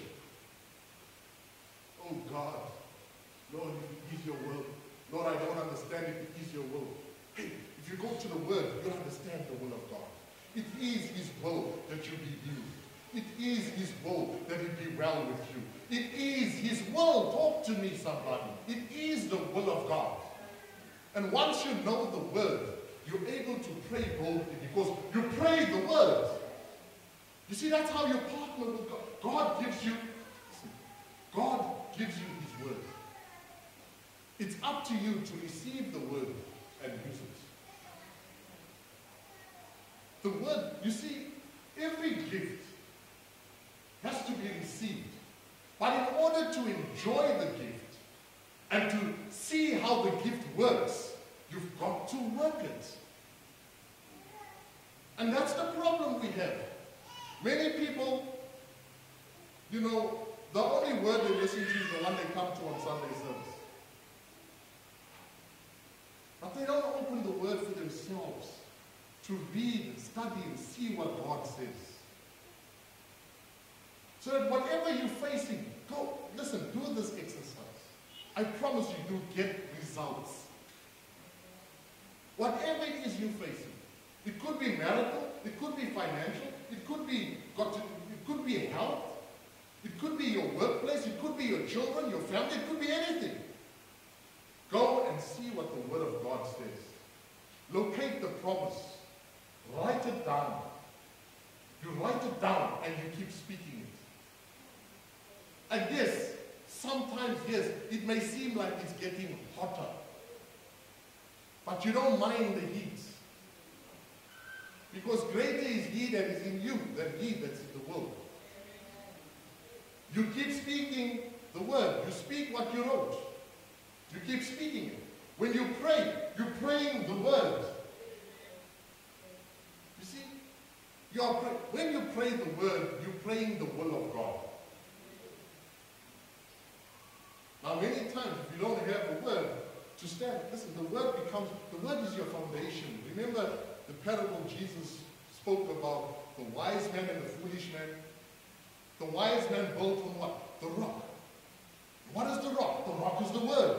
Oh God, Lord, if it is your will. Lord, I don't understand if it is your will. Hey, if you go to the word, you'll understand the will of God. It is His will that you be healed. It is His will that it be well with you. It is His will. Talk to me, somebody. It is the will of God. And once you know the word, you're able to pray boldly because you pray the word. You see, that's how you partner with God. God gives you, God gives you His word. It's up to you to receive the word and use it. The word, you see, every gift has to be received. But in order to enjoy the gift, And to see how the gift works, you've got to work it. And that's the problem we have. Many people, you know, the only word they listen to is the one they come to on Sunday service. But they don't open the word for themselves to read and study and see what God says. So that whatever you're facing, go, listen, do this exercise. I promise you, you'll get results. Whatever it is you're facing, it could be marital, it could be financial, it could be got to, it could be health, it could be your workplace, it could be your children, your family, it could be anything. Go and see what the Word of God says. Locate the promise. Write it down. You write it down and you keep speaking it. And yes, sometimes, yes, it may seem like it's getting hotter. But you don't mind the heat. Because greater is He that is in you than he that's in the world. You keep speaking the word. You speak what you wrote. You keep speaking it. When you pray, you're praying the word. You see, you are pray when you pray the word, you're praying the will of God. Now, many times, if you don't have the word to stand, listen, the word becomes, the word is your foundation. Remember the parable Jesus spoke about the wise man and the foolish man? The wise man built on what? The rock. What is the rock? The rock is the word.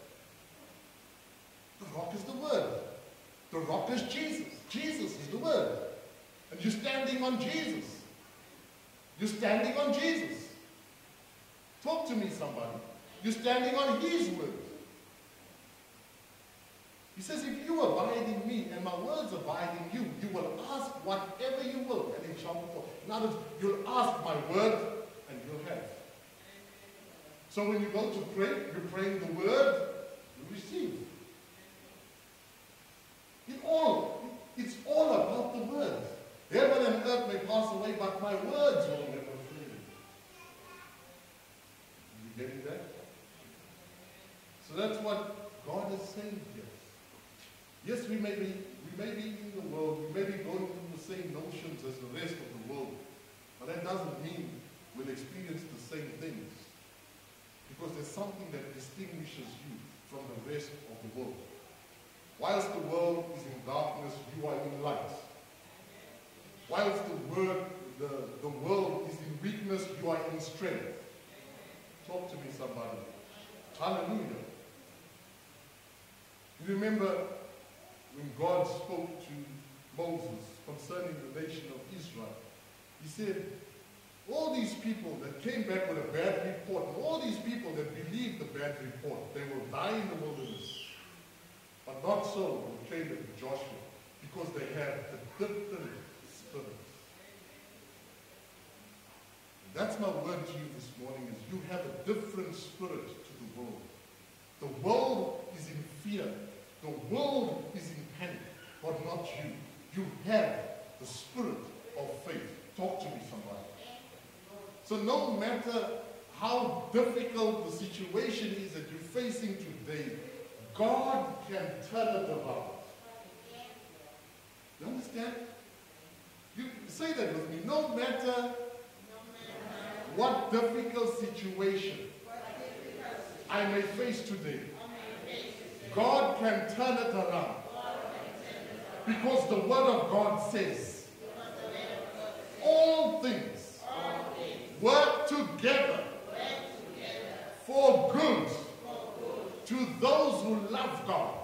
The rock is the word. The rock is Jesus. Jesus is the word. And you're standing on Jesus. You're standing on Jesus. Talk to me, somebody. You're standing on His word. He says, if you abide in me and my words abide in you, you will ask whatever you will, and it shall be done. In other words, you'll ask my word, and you'll have. So when you go to pray, you're praying the word, you receive. It all, it's all about the word. Heaven and earth may pass away, but my words will never fail. Are you getting that? So that's what God is saying here. Yes, we may be, we may be in the world, we may be going through the same notions as the rest of the world, but that doesn't mean we'll experience the same things, because there's something that distinguishes you from the rest of the world. Whilst the world is in darkness, you are in light. Whilst the, word, the, the world is in weakness, you are in strength. Talk to me, somebody. Hallelujah. You remember when God spoke to Moses concerning the nation of Israel, He said, all these people that came back with a bad report, and all these people that believed the bad report, they will die in the wilderness. But not so with Caleb and Joshua, because they have a different spirit. And that's my word to you this morning, is you have a different spirit to the world. The world is in fear. The world is in panic, but not you. You have the spirit of faith. Talk to me, somebody. So no matter how difficult the situation is that you're facing today, God can turn it around. You understand? You say that with me. No matter what difficult situation I may face today, God can turn it around. Because the Word of God says, all things work together for good to those who love God.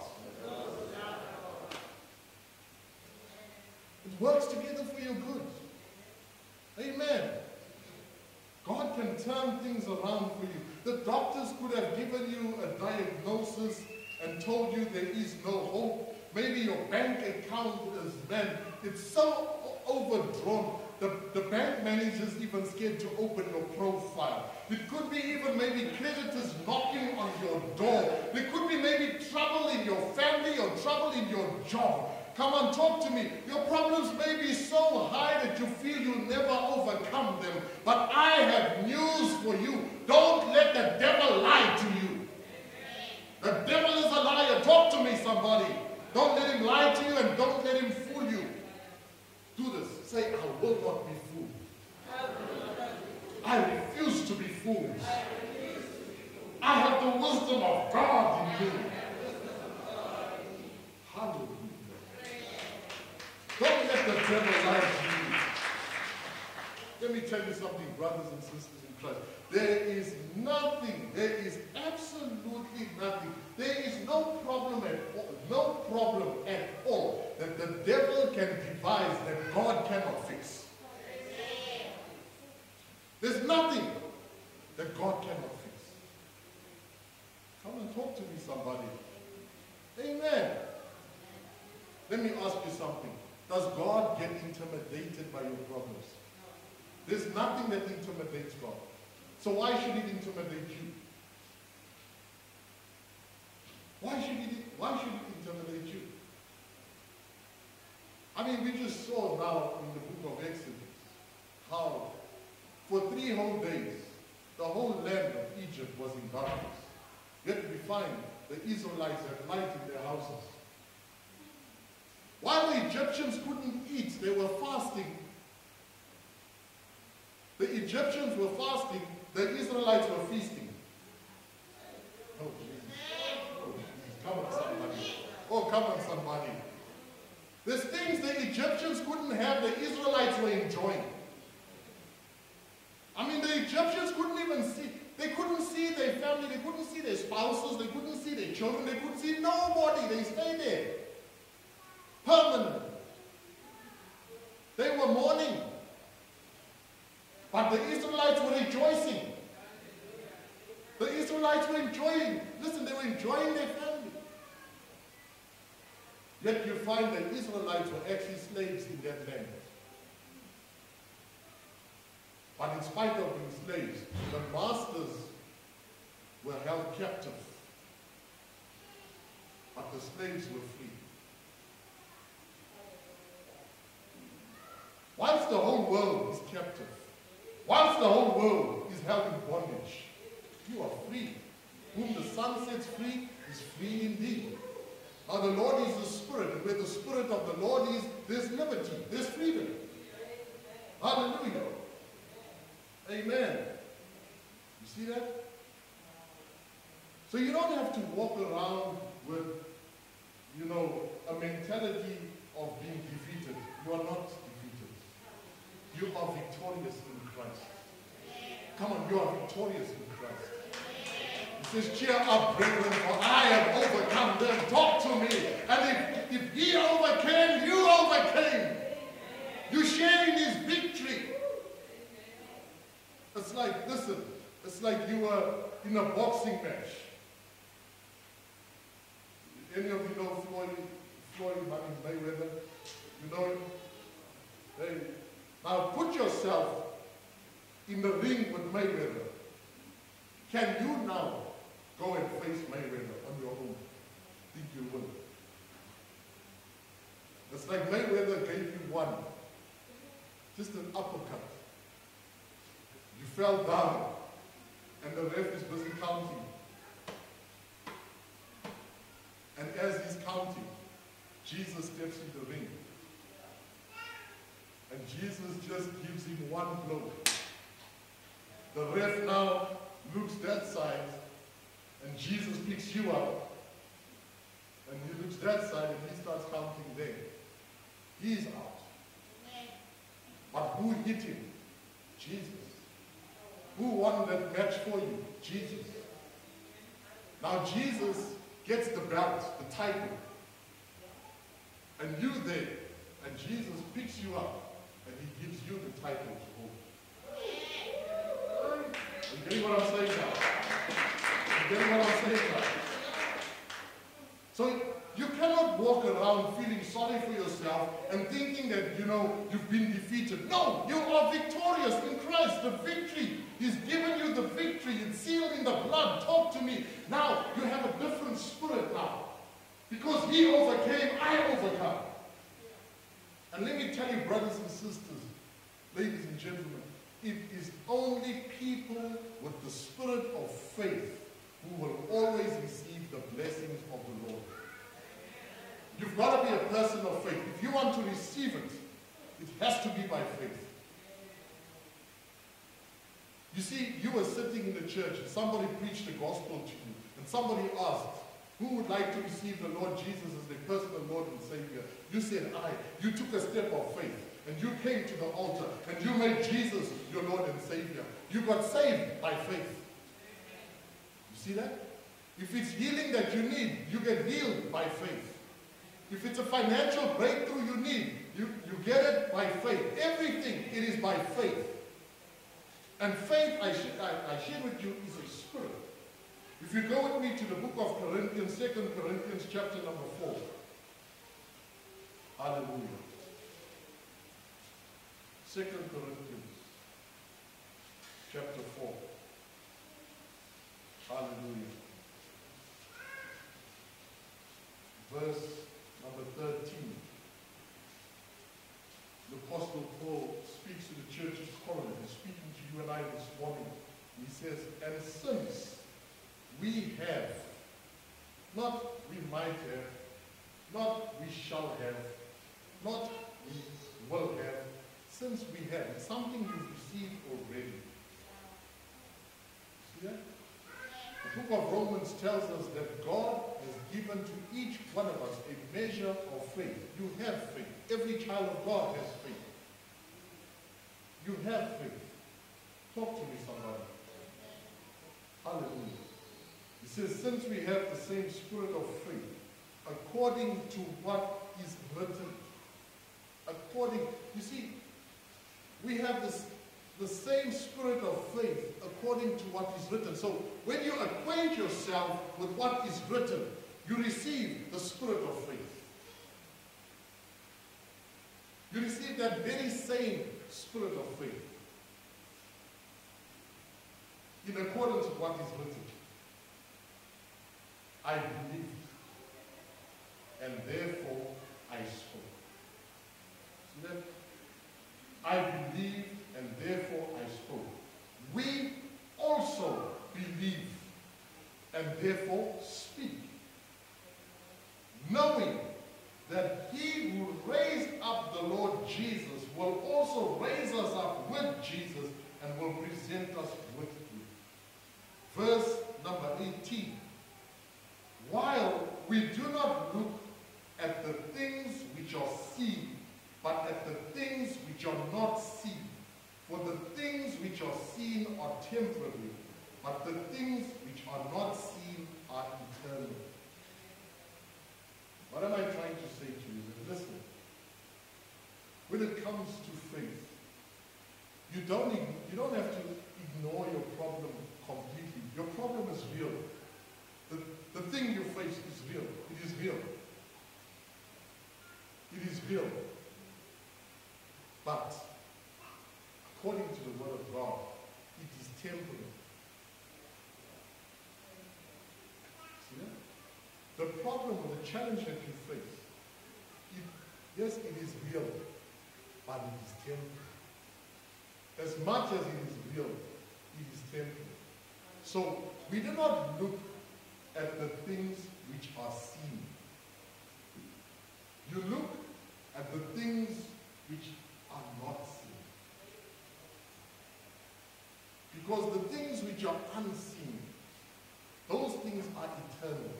It works together for your good. Amen. God can turn things around for you. The doctors could have given you a diagnosis and told you there is no hope. Maybe your bank account is, man, it's so overdrawn. The, the bank manager is even scared to open your profile. It could be even maybe creditors knocking on your door. There could be maybe trouble in your family or trouble in your job. Come on, talk to me. Your problems may be so high that you feel you'll never overcome them. But I have news for you. Don't let the devil lie to you. somebody. Don't let him lie to you and don't let him fool you. Do this. Say, I will not be fooled. I refuse to be fooled. I have the wisdom of God in me. Hallelujah. Don't let the devil lie to you. Let me tell you something, brothers and sisters in Christ. There is nothing, there is absolutely nothing. There is no problem at all, no problem at all that the devil can devise that God cannot fix. There's nothing that God cannot fix. Come and talk to me, somebody. Amen. Let me ask you something. Does God get intimidated by your problems? There's nothing that intimidates God. So why should it intimidate you? Why should it, why should it intimidate you? I mean, we just saw now in the book of Exodus how for three whole days the whole land of Egypt was in darkness. Yet we find the Israelites had light in their houses. While the Egyptians couldn't eat, they were fasting. The Egyptians were fasting, the Israelites were feasting. Oh, Jesus. Oh, Jesus. Come on, somebody. Oh, come on, somebody. There's things the Egyptians couldn't have, the Israelites were enjoying. I mean, the Egyptians couldn't even see. They couldn't see their family. They couldn't see their spouses. They couldn't see their children. They couldn't see nobody. They stayed there. Permanent. They were mourning. But the Israelites were rejoicing. The Israelites were enjoying. Listen, they were enjoying their family. Yet you find that Israelites were actually slaves in that land. But in spite of being slaves, the masters were held captive. But the slaves were free. Once the whole world is captive, once the whole world is held in bondage, you are free. Whom the Son sets free is free indeed. Now the Lord is the Spirit, and where the Spirit of the Lord is, there's liberty, there's freedom. Hallelujah. Amen. You see that? So you don't have to walk around with, you know, a mentality of being defeated. You are not defeated. You are victorious in Christ. Come on, you are victorious in Christ. He says, cheer up, brethren, for I have overcome them. Talk to me. And if, if he overcame, you overcame. You share in his victory. It's like, listen, it's like you were in a boxing match. Any of you know Floyd, Floyd Mayweather? You know him? Hey, now put yourself in the ring with Mayweather. Can you now go and face Mayweather on your own? Think you will? It's like Mayweather gave you one, just an uppercut. You fell down, and the ref is busy counting. And as he's counting, Jesus steps in the ring. And Jesus just gives him one blow. The ref now looks that side, and Jesus picks you up. And he looks that side, and he starts counting there. He's out. But who hit him? Jesus. Who won that match for you? Jesus. Now Jesus gets the belt, the title. And you there. And Jesus picks you up and he gives you the title to hold. You getting what I'm saying now? You getting what I'm saying now? So you cannot walk around feeling sorry for yourself and thinking that, you know, you've been defeated. No, you are victorious in Christ. The victory, he's given you the victory. It's sealed in the blood. Talk to me. Now, you have a different spirit now. Because he overcame, I overcome. And let me tell you, brothers and sisters, ladies and gentlemen, it is only people with the spirit of faith who will always receive the blessings of the Lord. You've got to be a person of faith. If you want to receive it, it has to be by faith. You see, you were sitting in the church and somebody preached the gospel to you, and somebody asked, who would like to receive the Lord Jesus as their personal Lord and Savior? You said, I. You took a step of faith, and you came to the altar, and you made Jesus your Lord and Savior. You got saved by faith. You see that? If it's healing that you need, you get healed by faith. If it's a financial breakthrough you need, you, you get it by faith. Everything, it is by faith. And faith, I, sh I, I share with you, is a spirit. If you go with me to the book of Corinthians, Second Corinthians chapter number four. Hallelujah. Second Corinthians chapter four. Hallelujah. Verse number thirteen. The Apostle Paul speaks to the church of Corinth. He's speaking to you and I this morning. He says, and since we have, not we might have, not we shall have, not we will have, since we have, it's something you've received already. See that? The book of Romans tells us that God has given to each one of us a measure of faith. You have faith. Every child of God has faith. You have faith. Talk to me, somebody. Hallelujah. He says, since we have the same spirit of faith, according to what is written, according, you see, we have this the same spirit of faith according to what is written. So when you acquaint yourself with what is written, you receive the spirit of faith. You receive that very same spirit of faith in accordance with what is written. I believed, and therefore I spoke. See that? I believed, and therefore I spoke. We also believe, and therefore speak, knowing that he who raised up the Lord Jesus will also raise us up with Jesus and will present us with him. Verse number eighteen. While we do not look at the things which are seen, but at the things which are not seen. For the things which are seen are temporary, but the things which are not seen are eternal. What am I trying to say to you? Listen, when it comes to faith, you don't, you don't have to ignore your problem completely. Your problem is real. The, the thing you face is real. It is real. It is real. But according to the word of God, it is temporary. See that? The problem or the challenge that you face, it, yes, it is real, but it is temporary. As much as it is real, it is temporary. So we do not look at the things which are seen. You look at the things which are not seen. Because the things which are unseen, those things are eternal.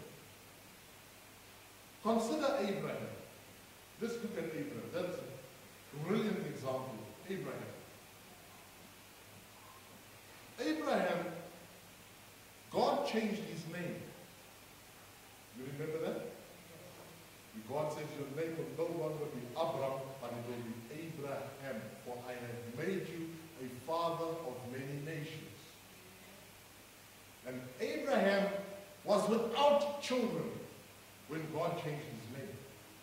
Consider Abraham. Let's look at Abraham. That's a brilliant example. Abraham. Abraham, God changed his name. You remember that? God says your name will no longer be Abram, but it will be Abraham, for I have made you a father of many nations. And Abraham was without children when God changed his name.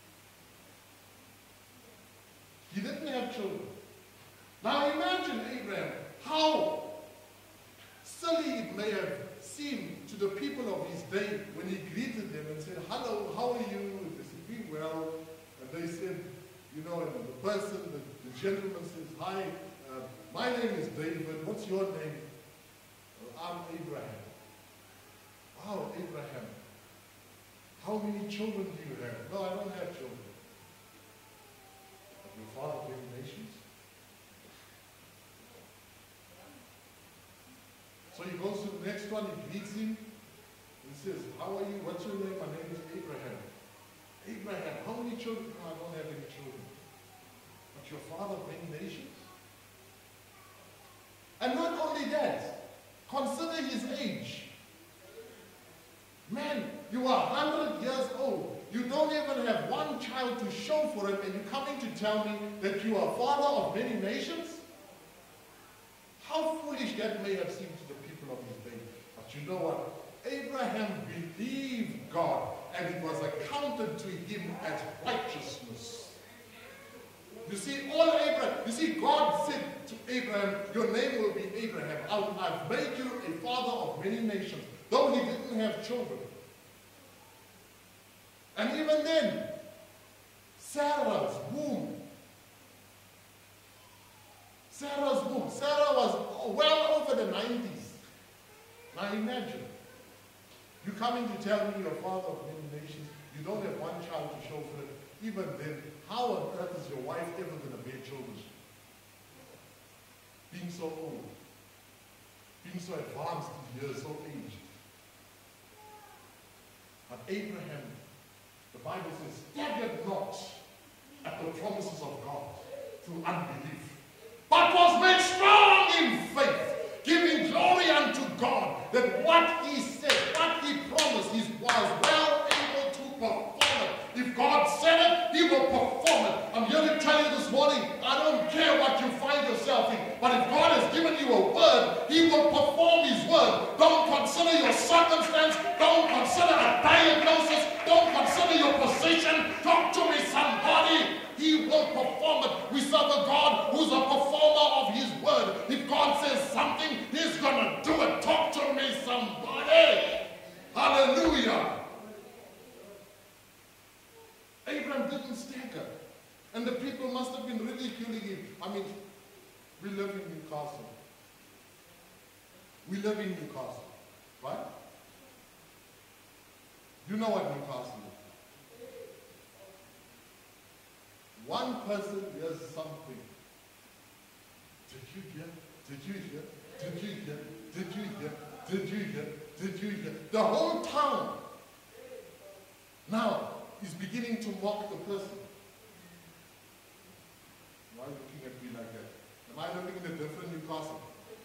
He didn't have children. Now imagine Abraham, how silly it may have seemed to the people of his day when he greeted them and said, hello, how are you? And they said, we well. And they said, you know, and the person, the, the gentleman says, hi, uh, my name is David. What's your name? Well, I'm Abraham. Wow, Abraham. how many children do you have? No, I don't have children. But your father of many nations. So he goes to the next one, he greets him, he says, how are you? What's your name? My name is Abraham. Abraham, how many children? No, I don't have any children. But your father of many nations? And not only that, consider his age. Man, you are one hundred years old. You don't even have one child to show for it, and you're coming to tell me that you are father of many nations? How foolish that may have seemed to the people of his day. But you know what? Abraham believed God, and it was accounted to him as righteousness. You see, all Abraham, you see, God said to Abraham, your name will be Abraham. I've made you a father of many nations, though he didn't have children. And even then, Sarah's womb, Sarah's womb, Sarah was well over the nineties. Now imagine, you coming to tell me you're father of many nations, you don't have one child to show for it. Even then, how on earth is your wife ever going to bear children? Being so old, being so advanced in years, so aged. But Abraham, the Bible says, staggered not at the promises of God through unbelief, but was made strong in faith, giving glory unto God, that what he said, what he promised, he was well able to perform it. If God said it, he will perform it. I'm here to tell you this morning, I don't care what you find yourself in, but if God has given you a word, he will perform his word. Don't consider your circumstance, don't consider a diagnosis, don't consider your position. Talk to me, somebody. He will perform it. We serve a God who's a performer of his word. If God says something, he's going to do it. Talk to me, somebody. Hallelujah. Abraham didn't stagger. And the people must have been ridiculing him. I mean, we live in Newcastle. We live in Newcastle, right? You know what Newcastle is. One person hears something. Did you hear? Did you hear? Did you hear? Did you hear? Did you hear? Did you hear? The whole town now is beginning to mock the person. Why are you looking at me like that? Am I living in a different Newcastle?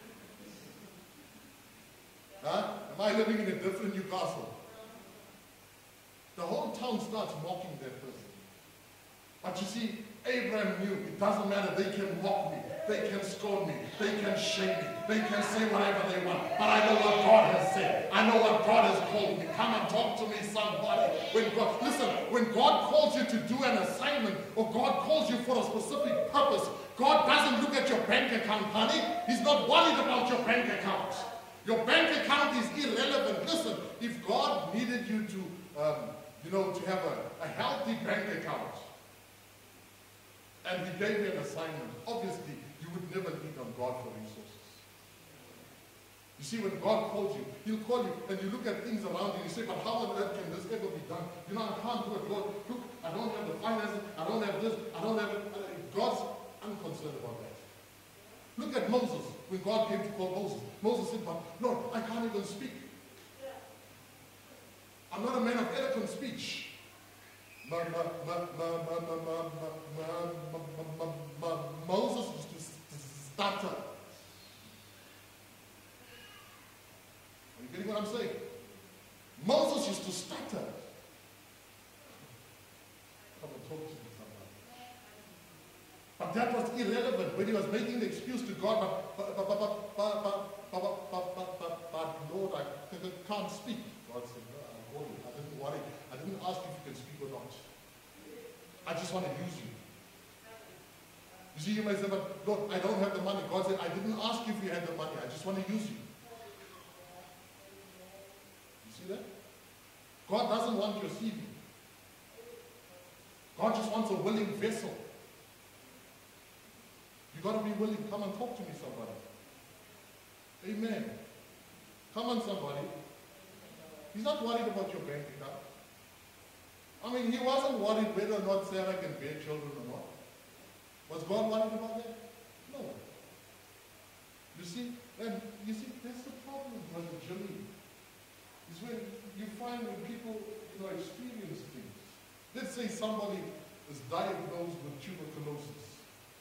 Huh? Am I living in a different Newcastle? The whole town starts mocking that person. But you see, Abraham knew it doesn't matter. They can mock me. They can scorn me. They can shame me. They can say whatever they want. But I know what God has said. I know what God has called me. Come and talk to me, somebody. When God, listen, when God calls you to do an assignment, or God calls you for a specific purpose, God doesn't look at your bank account, honey. He's not worried about your bank account. Your bank account is irrelevant. Listen, if God needed you to, um, you know, to have a, a healthy bank account, and he gave you an assignment, obviously, you would never lean on God for resources. You see, when God calls you, he'll call you, and you look at things around you, and you say, but how on earth can this ever be done? You know, I can't do it, Lord. Look, I don't have the finances, I don't have this, I don't have it. God's unconcerned about that. Look at Moses, when God came to call Moses. Moses said, but Lord, I can't even speak. I'm not a man of eloquent speech. Moses used to stutter. Are you getting what I'm saying? Moses used to stutter. Come and talk to me, somebody. But that was irrelevant when he was making the excuse to God, but, but, but, but, but, but, but, but, but, but, but Lord, I can't speak. God said, no, I'm worried. I didn't worry. I didn't ask if you can speak or not. I just want to use you. You see, you may say, but Lord, I don't have the money. God said, I didn't ask you if you had the money. I just want to use you. You see that? God doesn't want your C V. God just wants a willing vessel. You got to be willing. Come and talk to me, somebody. Amen. Come on, somebody. He's not worried about your bank account. I mean, he wasn't worried whether or not Sarah can bear children or not. Was God worried about that? No. You see, and you see, that's the problem, Brother Jimmy. Is when you find when people, you know, experience things. Let's say somebody is diagnosed with tuberculosis.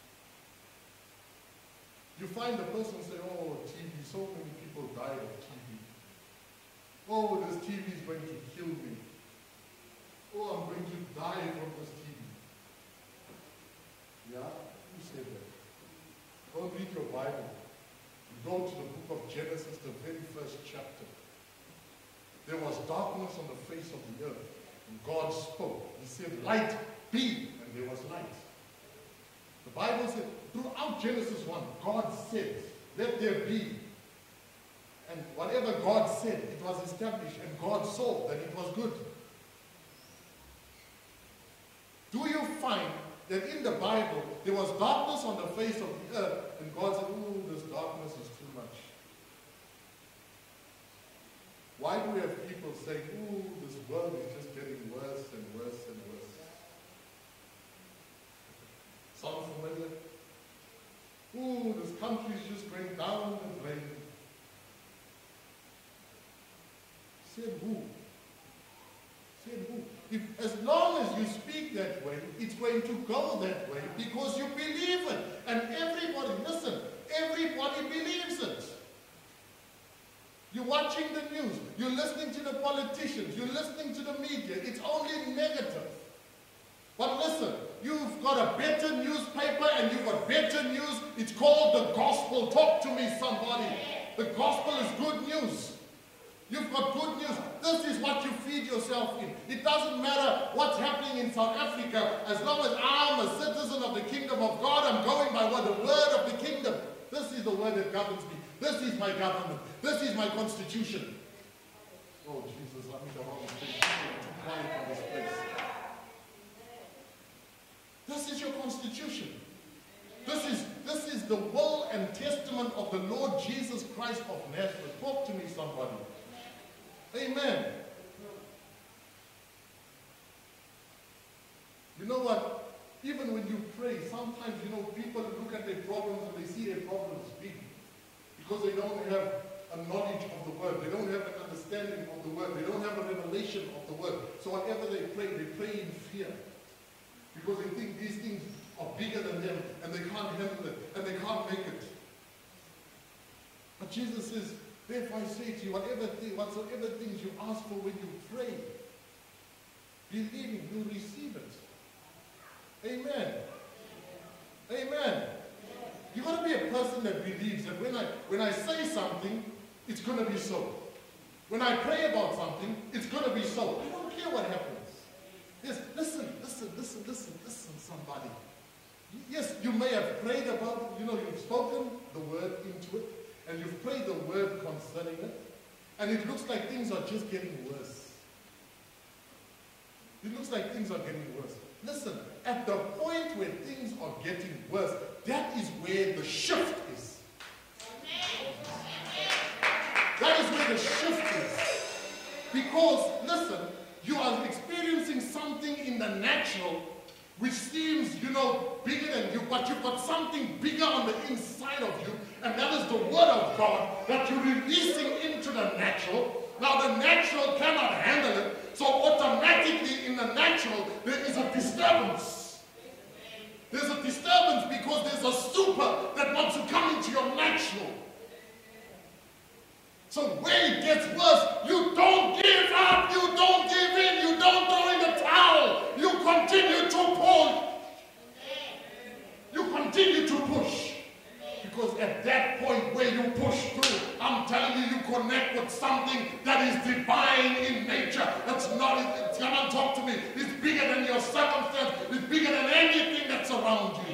You find the person say, oh, T B, so many people died of T B. Oh, this T B is going to kill me. Oh, I'm going to die from this T B. Yeah? Who said that? Don't read your Bible. You go to the book of Genesis, the very first chapter. There was darkness on the face of the earth. And God spoke. He said, light be. And there was light. The Bible said, throughout Genesis one, God said, let there be. And whatever God said, it was established. And God saw that it was good. Do you find that in the Bible, there was darkness on the face of the earth, and God said, ooh, this darkness is too much. Why do we have people saying, ooh, this world is just getting worse and worse and worse? Sound familiar? Ooh, this country is just going down the drain. Said who? Said who? If, as long as you speak that way, it's going to go that way because you believe it. And everybody, listen, everybody believes it. You're watching the news, you're listening to the politicians, you're listening to the media, it's only negative. But listen, you've got a better newspaper and you've got better news. It's called the gospel. Talk to me, somebody. The gospel is good news. You've got good news. This is what you feed yourself in. It doesn't matter what's happening in South Africa. As long as I'm a citizen of the kingdom of God, I'm going by what the word of the kingdom. This is the word that governs me. This is my government. This is my constitution. Oh, Jesus, let me go home. Too quiet in this place. This is your constitution. This is, this is the will and testament of the Lord Jesus Christ of Nazareth. Talk to me, somebody. Amen. You know what? Even when you pray, sometimes, you know, people look at their problems and they see their problems big because they don't have a knowledge of the word. They don't have an understanding of the word. They don't have a revelation of the word. So whatever they pray, they pray in fear because they think these things are bigger than them and they can't handle it and they can't make it. But Jesus says, therefore I say to you, whatever thing, whatsoever things you ask for when you pray, believing, you'll receive it. Amen. Amen. You've got to be a person that believes that when I, when I say something, it's going to be so. When I pray about something, it's going to be so. I don't care what happens. Yes, listen, listen, listen, listen, listen, somebody. Yes, you may have prayed about it, you know, you've spoken the word into it, and you've prayed the word concerning it, and it looks like things are just getting worse. It looks like things are getting worse. Listen, at the point where things are getting worse, that is where the shift is. That is where the shift is. Because, listen, you are experiencing something in the natural which seems, you know, bigger than you, but you've got something bigger on the inside of you, and that is the word of God that you're releasing into the natural. Now the natural cannot handle it, so automatically in the natural there is a disturbance. There's a disturbance because there's a super that wants to come into your natural. So when it gets worse, you don't give up, you don't give in, you don't throw in the towel, you continue to pull. You continue to push. Because at that point where you push through, I'm telling you, you connect with something that is divine in nature. That's not, it's, come on, talk to me. It's bigger than your circumstance. It's bigger than anything that's around you.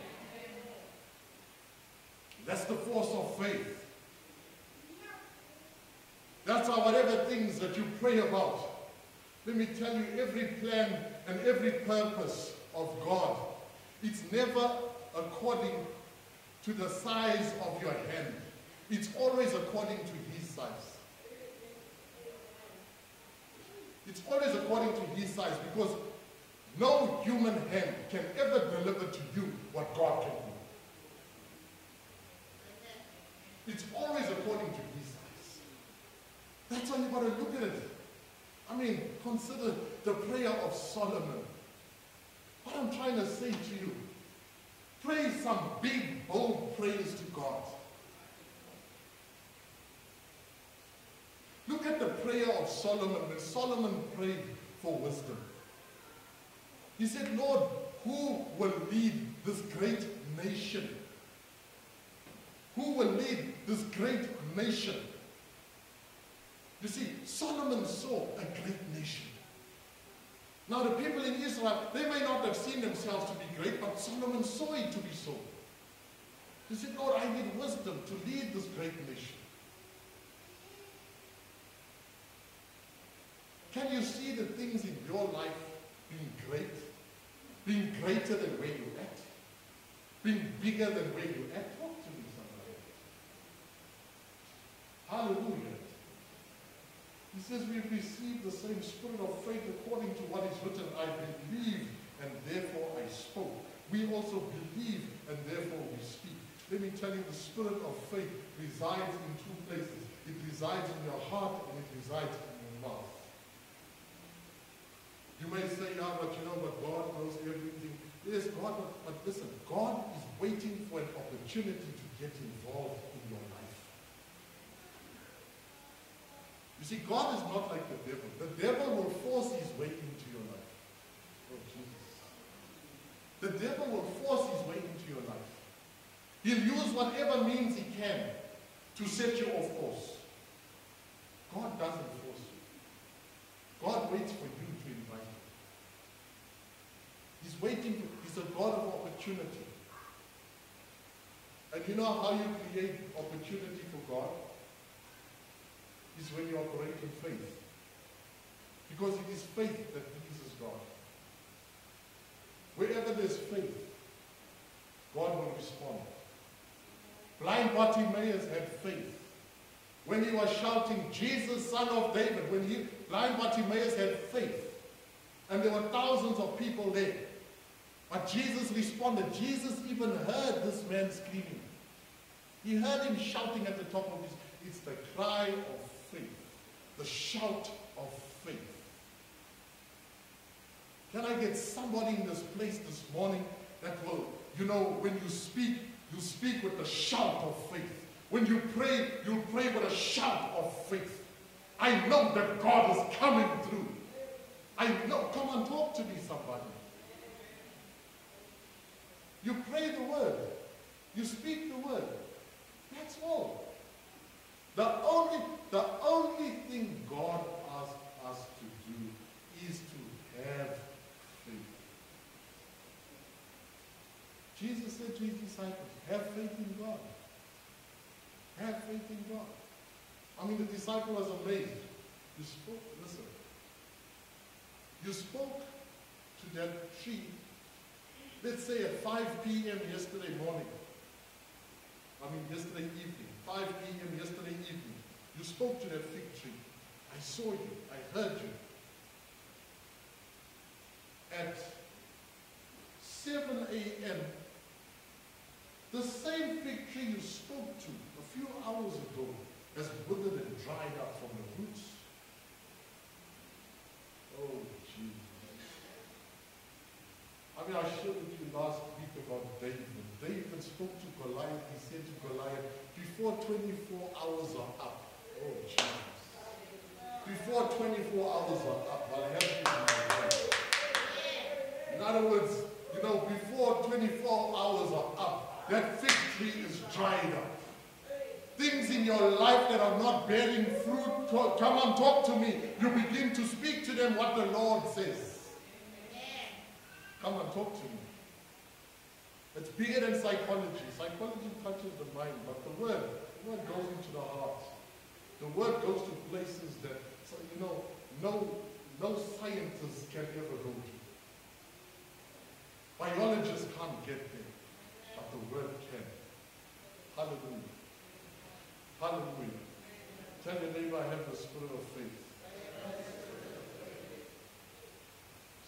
That's the force of faith. That's how whatever things that you pray about, let me tell you, every plan and every purpose of God, it's never according to the size of your hand. It's always according to his size. It's always according to his size, because no human hand can ever deliver to you what God can do. It's always according to his size. That's how you got to look at it. I mean, consider the prayer of Solomon. What I'm trying to say to you, pray some big, bold prayers to God. Look at the prayer of Solomon when Solomon prayed for wisdom. He said, Lord, who will lead this great nation? Who will lead this great nation? You see, Solomon saw a great nation. Now the people in Israel, they may not have seen themselves to be great, but Solomon saw it to be so. He said, Lord, I need wisdom to lead this great nation. Can you see the things in your life being great? Being greater than where you're at? Being bigger than where you're at? Talk to me, somebody. Hallelujah. He says we've received the same spirit of faith according to what is written. I believe and therefore I spoke. We also believe and therefore we speak. Let me tell you, the spirit of faith resides in two places. It resides in your heart and it resides in your mouth. You may say, yeah, but you know, but God knows everything. Yes, God, but listen, God is waiting for an opportunity to get involved in your life. You see, God is not like the devil. The devil will force his way into your life. Oh, Jesus. The devil will force his way into your life. He'll use whatever means he can to set you off course. God doesn't force you. God waits for you to invite him. He's waiting for, he's a God of opportunity. And you know how you create opportunity for God? Is when you operate in faith. Because it is faith that pleases God. Wherever there's faith, God will respond. Blind Bartimaeus had faith. When he was shouting, Jesus, Son of David, when he, blind Bartimaeus had faith. And there were thousands of people there. But Jesus responded. Jesus even heard this man screaming. He heard him shouting at the top of his, it's the cry of faith. The shout of faith. Can I get somebody in this place this morning that will, you know, when you speak, you speak with the shout of faith. When you pray, you pray with a shout of faith. I know that God is coming through. I know. Come on, talk to me, somebody. You pray the word. You speak the word. That's all. The only, the only thing God asks us to do is to have faith. Jesus said to his disciples, have faith in God. Have faith in God. I mean, the disciple was amazed. You spoke, listen. You spoke to that tree, let's say at five p m yesterday morning. I mean, yesterday evening. five p m yesterday evening. You spoke to that fig tree. I saw you. I heard you. At seven a m, the same fig tree you spoke to a few hours ago has withered and dried up from the roots. Oh, Jesus. I mean, I shared with you last week about David. David spoke to Goliath. He said to Goliath, before twenty-four hours are up. Oh, Jesus. Before twenty-four hours are up, I'll have you in my hand. In other words, you know, before twenty-four hours are up, that fig tree is dried up. Things in your life that are not bearing fruit, talk, come on, talk to me. You begin to speak to them what the Lord says. Come on, talk to me. It's bigger than psychology. Psychology touches the mind, but the word, the word goes into the heart. The word goes to places that, so, you know, no, no scientist can ever go to. Biologists can't get there, but the word can. Hallelujah. Hallelujah. Tell your neighbor, I have the spirit of faith.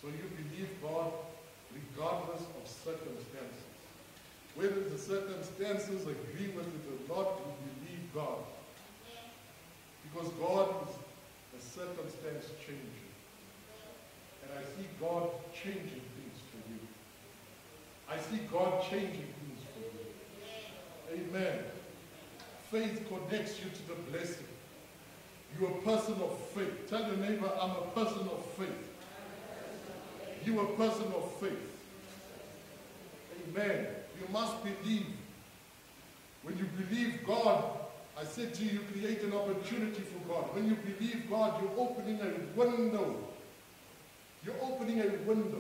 So you believe God regardless of circumstances. Whether the circumstances agree with it or not, you believe God. Because God is a circumstance changer. And I see God changing things for you. I see God changing things for you. Amen. Faith connects you to the blessing. You're a person of faith. Tell your neighbor, I'm a person of faith. You're a person of faith. Amen. You must believe. When you believe God, I said to you, you create an opportunity for God. When you believe God, you're opening a window. You're opening a window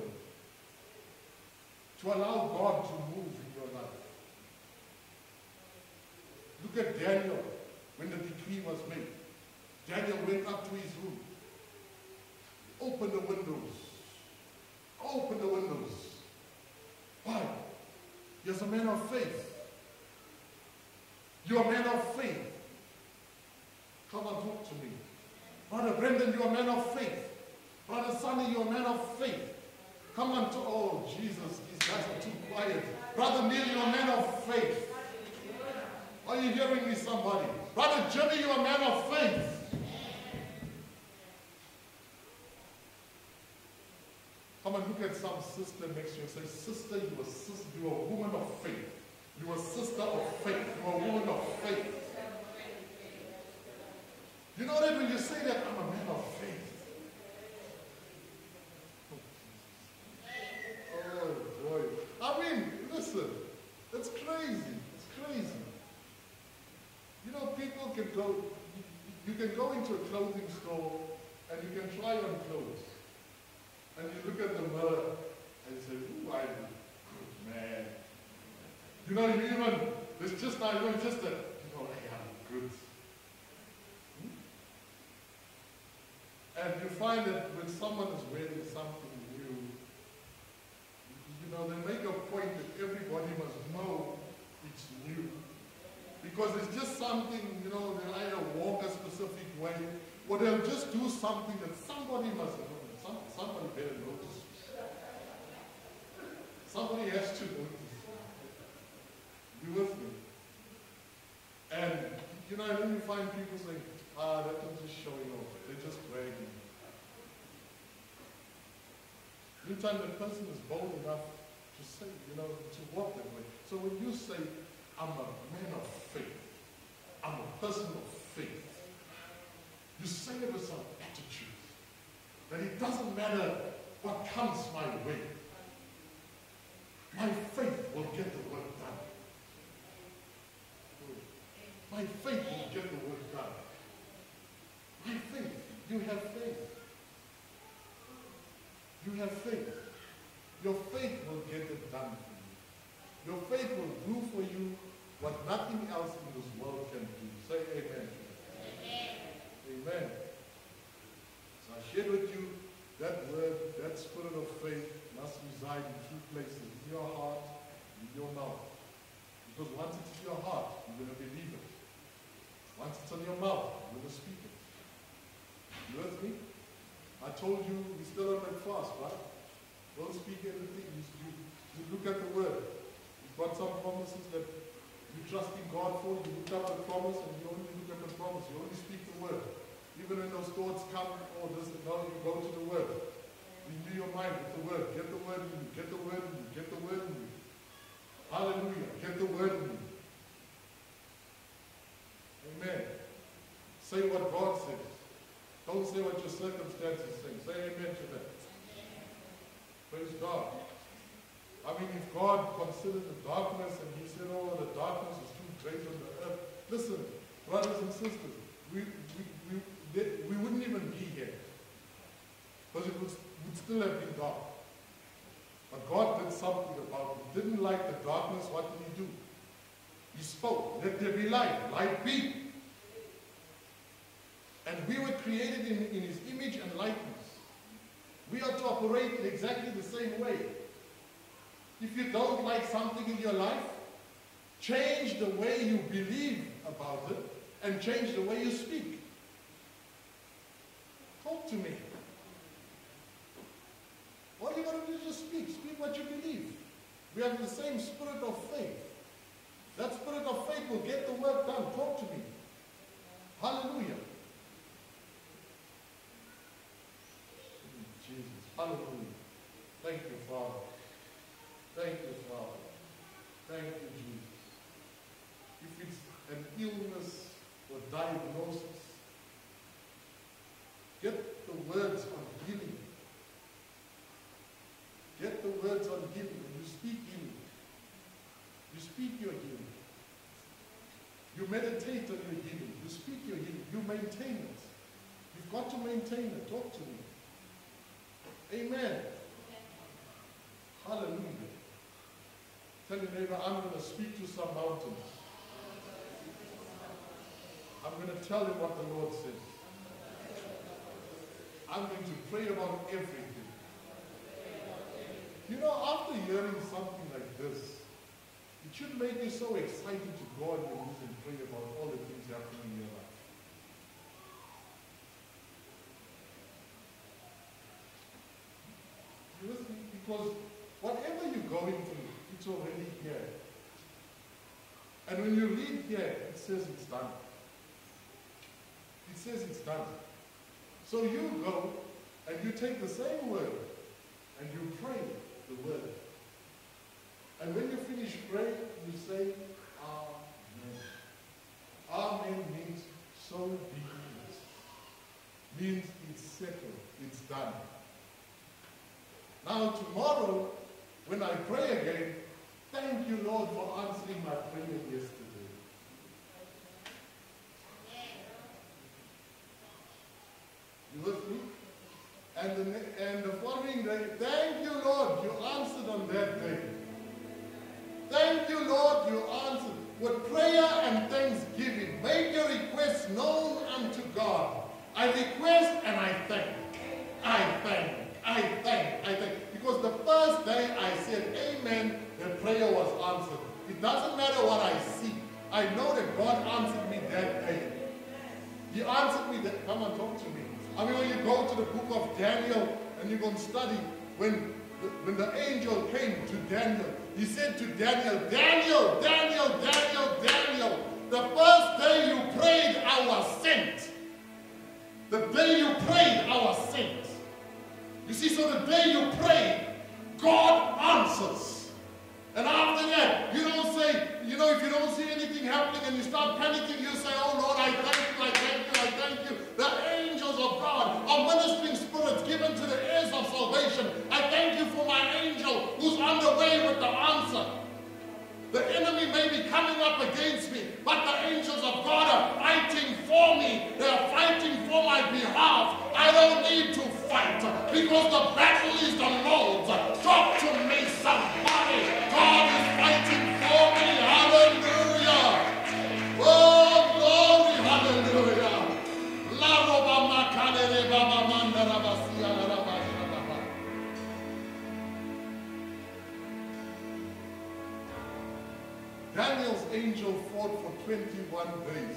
to allow God to move in your life. Look at Daniel when the decree was made. Daniel went up to his room. Open the windows. Open the windows. Why? You're a man of faith. You're a man of faith. Come and talk to me. Brother Brendan, you're a man of faith. Brother Sonny, you're a man of faith. Come on to, oh Jesus, these guys are too quiet. Brother Neil, you're a man of faith. Are you hearing me, somebody? Brother Jimmy, you're a man of faith. Come and look at some sister next to you and say, sister, you're a sister, you're a woman of faith. You're a sister of faith. You're a woman of faith. You know that when you say that, I'm a man of faith. Oh boy. I mean, listen, it's crazy. It's crazy. You know, people can go, you can go into a clothing store and you can try on clothes. And you look at the mirror and you say, ooh, I'm good, man. You know, you even, it's just not even just a, you know, I am good. Hmm? And you find that when someone is wearing something new, you know, they make a point that everybody must know it's new. Because it's just something, you know, they either walk a specific way, or they'll just do something that somebody must know. Some, somebody better notice. Somebody has to notice. You with me? And, you know, then you find people saying, ah, that one's just showing off. They're just bragging. Anytime the person is bold enough to say, you know, to walk that way. So when you say, I'm a man of faith, I'm a person of faith, you say it with some attitude. That it doesn't matter what comes my way. My faith will get the work done. My faith will get the work done. My faith. You have faith. You have faith. Your faith will get it done for you. Your faith will do for you what nothing else in this world can do. Say amen. Amen. Amen. So I shared with you that word, that spirit of faith must reside in two places, in your heart and in your mouth. Because once it's in your heart, you're going to believe it. Once it's in your mouth, you're going to speak it. You with me? I told you, we still on that fast, right? Don't speak anything. You, you, you look at the word. You've got some promises that you trust in God for. You look at the promise and you only look at the promise. You only speak the word. Even when those thoughts come, oh, this is no, you go to the word. Renew your mind with the word. Get the word in you. Get the word in you. Get the word in you. Hallelujah. Get the word in you. Amen. Say what God says. Don't say what your circumstances say. Say amen to that. Praise God. I mean, if God considered the darkness and he said, oh, the darkness is too great on the earth. Listen, brothers and sisters, we, we, we, we wouldn't even be here. Because it would, would still have been dark. But God did something about it. He didn't like the darkness. What did he do? He spoke. Let there be light. Light be. And we were created in, in his image and likeness. We are to operate in exactly the same way. If you don't like something in your life, change the way you believe about it and change the way you speak. Talk to me. We have the same spirit of faith. That spirit of faith will get the work done. Talk to me. Hallelujah. Jesus. Hallelujah. Thank you, Father. Thank you, Father. Thank you, Jesus. If it's an illness or diagnosis, get the words on healing. Get the words on healing. When you speak healing, you speak your healing. You meditate on your healing. You speak your healing. You maintain it. You've got to maintain it. Talk to me. Amen. Hallelujah. Tell your neighbor, I'm going to speak to some mountains. I'm going to tell him what the Lord says. I'm going to pray about everything. You know, after hearing something like this, it should make you so excited to go on your knees and pray about all the things happening in your life. You listen, because whatever you're going through, it's already here. And when you read here, it says it's done. It says it's done. So you go and you take the same word and you pray the word. And when you finish praying, you say, Amen. Amen means so be it. Means it's settled, it's done. Now tomorrow, when I pray again, thank you, Lord, for answering my prayer yesterday. You with me? And the, and the following day, thank you, Lord, you answered on that day. Thank you, Lord, you answered. With prayer and thanksgiving, make your requests known unto God. I request and I thank. I thank. I thank. I thank. Because the first day I said amen, the prayer was answered. It doesn't matter what I see. I know that God answered me that day. He answered me that. Come on, talk to me. I mean, when you go to the book of Daniel and you're going to study, when the, when the angel came to Daniel, he said to Daniel, Daniel, Daniel, Daniel, Daniel, the first day you prayed, I was sent. The day you prayed, I was sent. You see, so the day you pray, God answers. And after that, you don't say, you know, if you don't see anything happening and you start panicking, you say, oh Lord, I thank you, I thank you, I thank you. The angels of God are ministering spirits given to the heirs of salvation. I thank you for my angel who's on the way with the answer. The enemy may be coming up against me, but the angels of God are fighting for me. They are fighting for my behalf. I don't need to fight because the battle is the Lord's. Talk to me, somebody. God is fighting for me. Hallelujah. Oh, glory. Hallelujah. La roba makane baba mandara basia rabasha. Daniel's angel fought for twenty-one days.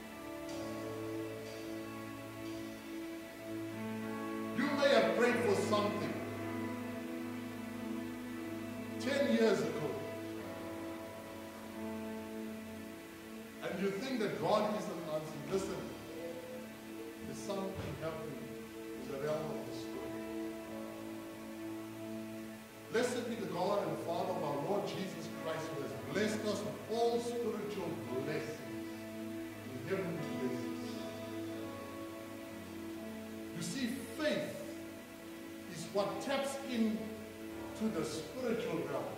You may have prayed for something ten years ago, and you think that God isn't answering. Listen, there's something happening in the realm of the Spirit. Blessed be the God and Father of our Lord Jesus Christ, who has blessed us with all spiritual blessings in heavenly places. You see, faith is what taps into the spiritual realm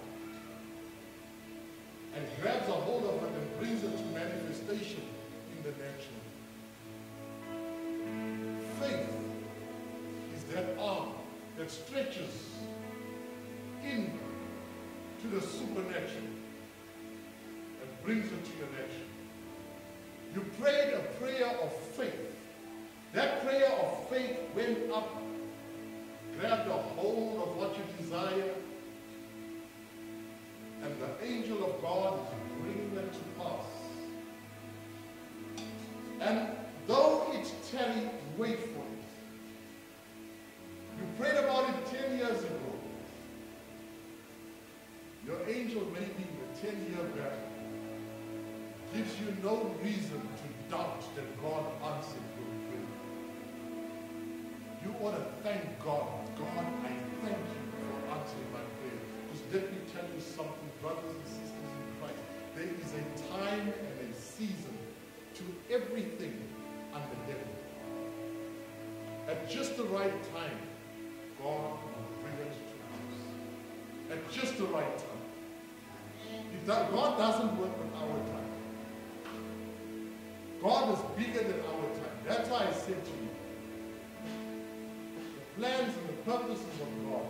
and grabs a hold of it and brings it to manifestation in the natural. Faith is that arm that stretches in to the supernatural and brings it to your natural. You prayed a prayer of faith. That prayer of faith went up, grabbed a hold of what you desire, and the angel of God is bringing it to pass. And though it's tarry, wait for it. You prayed about it ten years ago. Your age of maybe a ten-year back gives you no reason to doubt that God answered your prayer. You ought to thank God. God, I thank you for answering my prayer. Because let me tell you something, brothers and sisters in Christ. There is a time and a season to everything under heaven. At just the right time, God will bring us to us. At just the right time. If that, God doesn't work on our time. God is bigger than our time. That's why I said to you, the plans and the purposes of God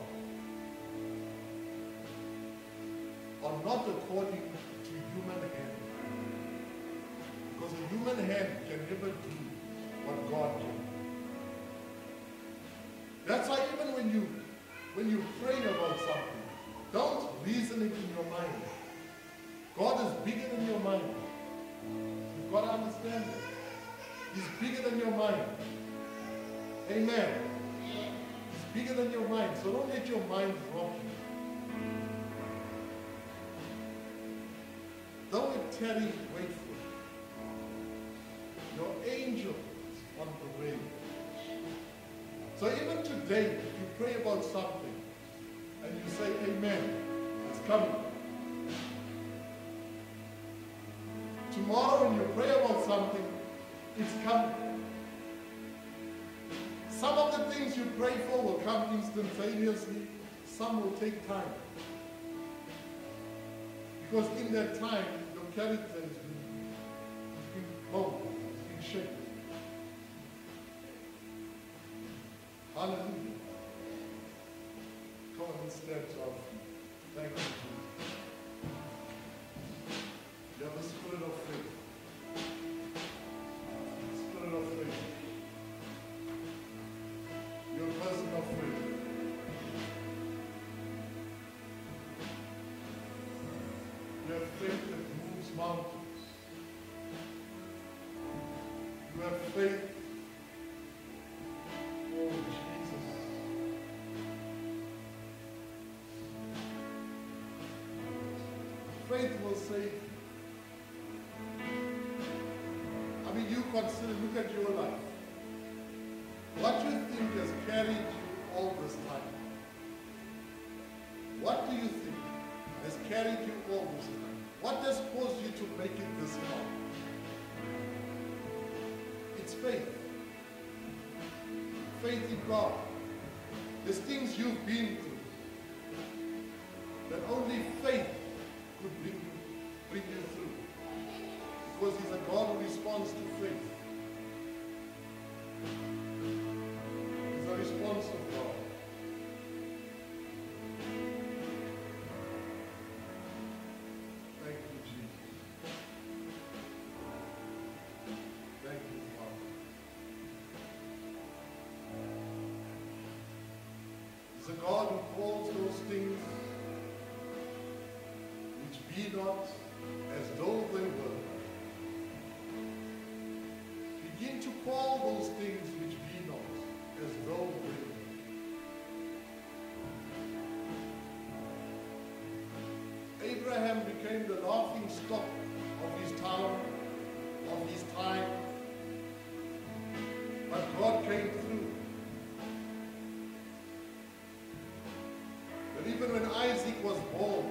are not according to human hand. Because a human hand can never do what God can. That's why even when you when you pray about something, don't reason it in your mind. God is bigger than your mind. You've got to understand that. He's bigger than your mind. Amen. He's bigger than your mind. So don't let your mind rock you. Though it tarry, wait for it. Your angel is on the way. So even today, if you pray about something and you say, amen, it's coming. Tomorrow when you pray about something, it's coming. Some of the things you pray for will come instantaneously. Some will take time. Because in that time, your character has been, has been molded, has been shaped. Hallelujah. Come on and stand to our feet. Thank you, Jesus. You have a spirit of faith. Spirit of faith. You're a person of faith. You have faith that moves mountains. You have faith. Oh, Jesus. Faith will save you. I mean, you consider, look at your life. What do you think has carried you all this time? What do you think has carried you all this time? What has caused you to make it this far? It's faith. Faith in God. There's things you've been through that only faith could bring you, bring you through. Because He's a God who responds to faith. He's a responsive God. Thank you, Jesus. Thank you, Father. He's a God who calls those things which be not as though they were. Begin to call those things which be not as though they were. Abraham became the laughing stock of his town, of his time. But God came through. But even when Isaac was born,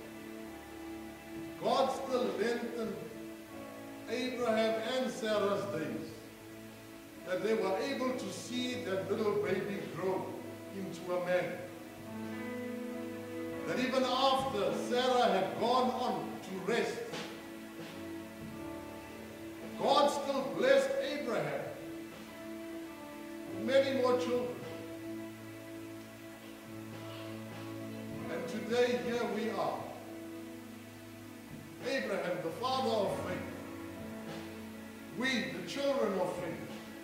God still lengthened Abraham and Sarah's days, that they were able to see that little baby grow into a man. That even after Sarah had gone on to rest, God still blessed Abraham with many more children. And today here we are. Abraham, the father of faith. We, the children of faith.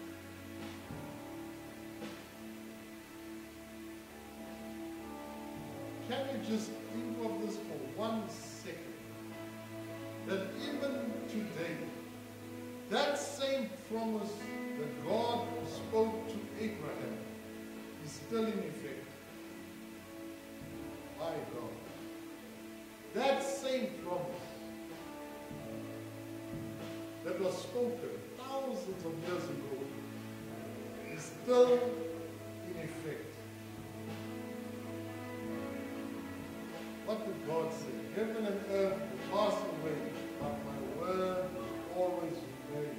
Can you just think of this for one second? That even today, that same promise that God spoke to Abraham is still in effect. My God. that same promise that was spoken thousands of years ago is still in effect. What did God say? Heaven and earth will pass away, but my word will always remain.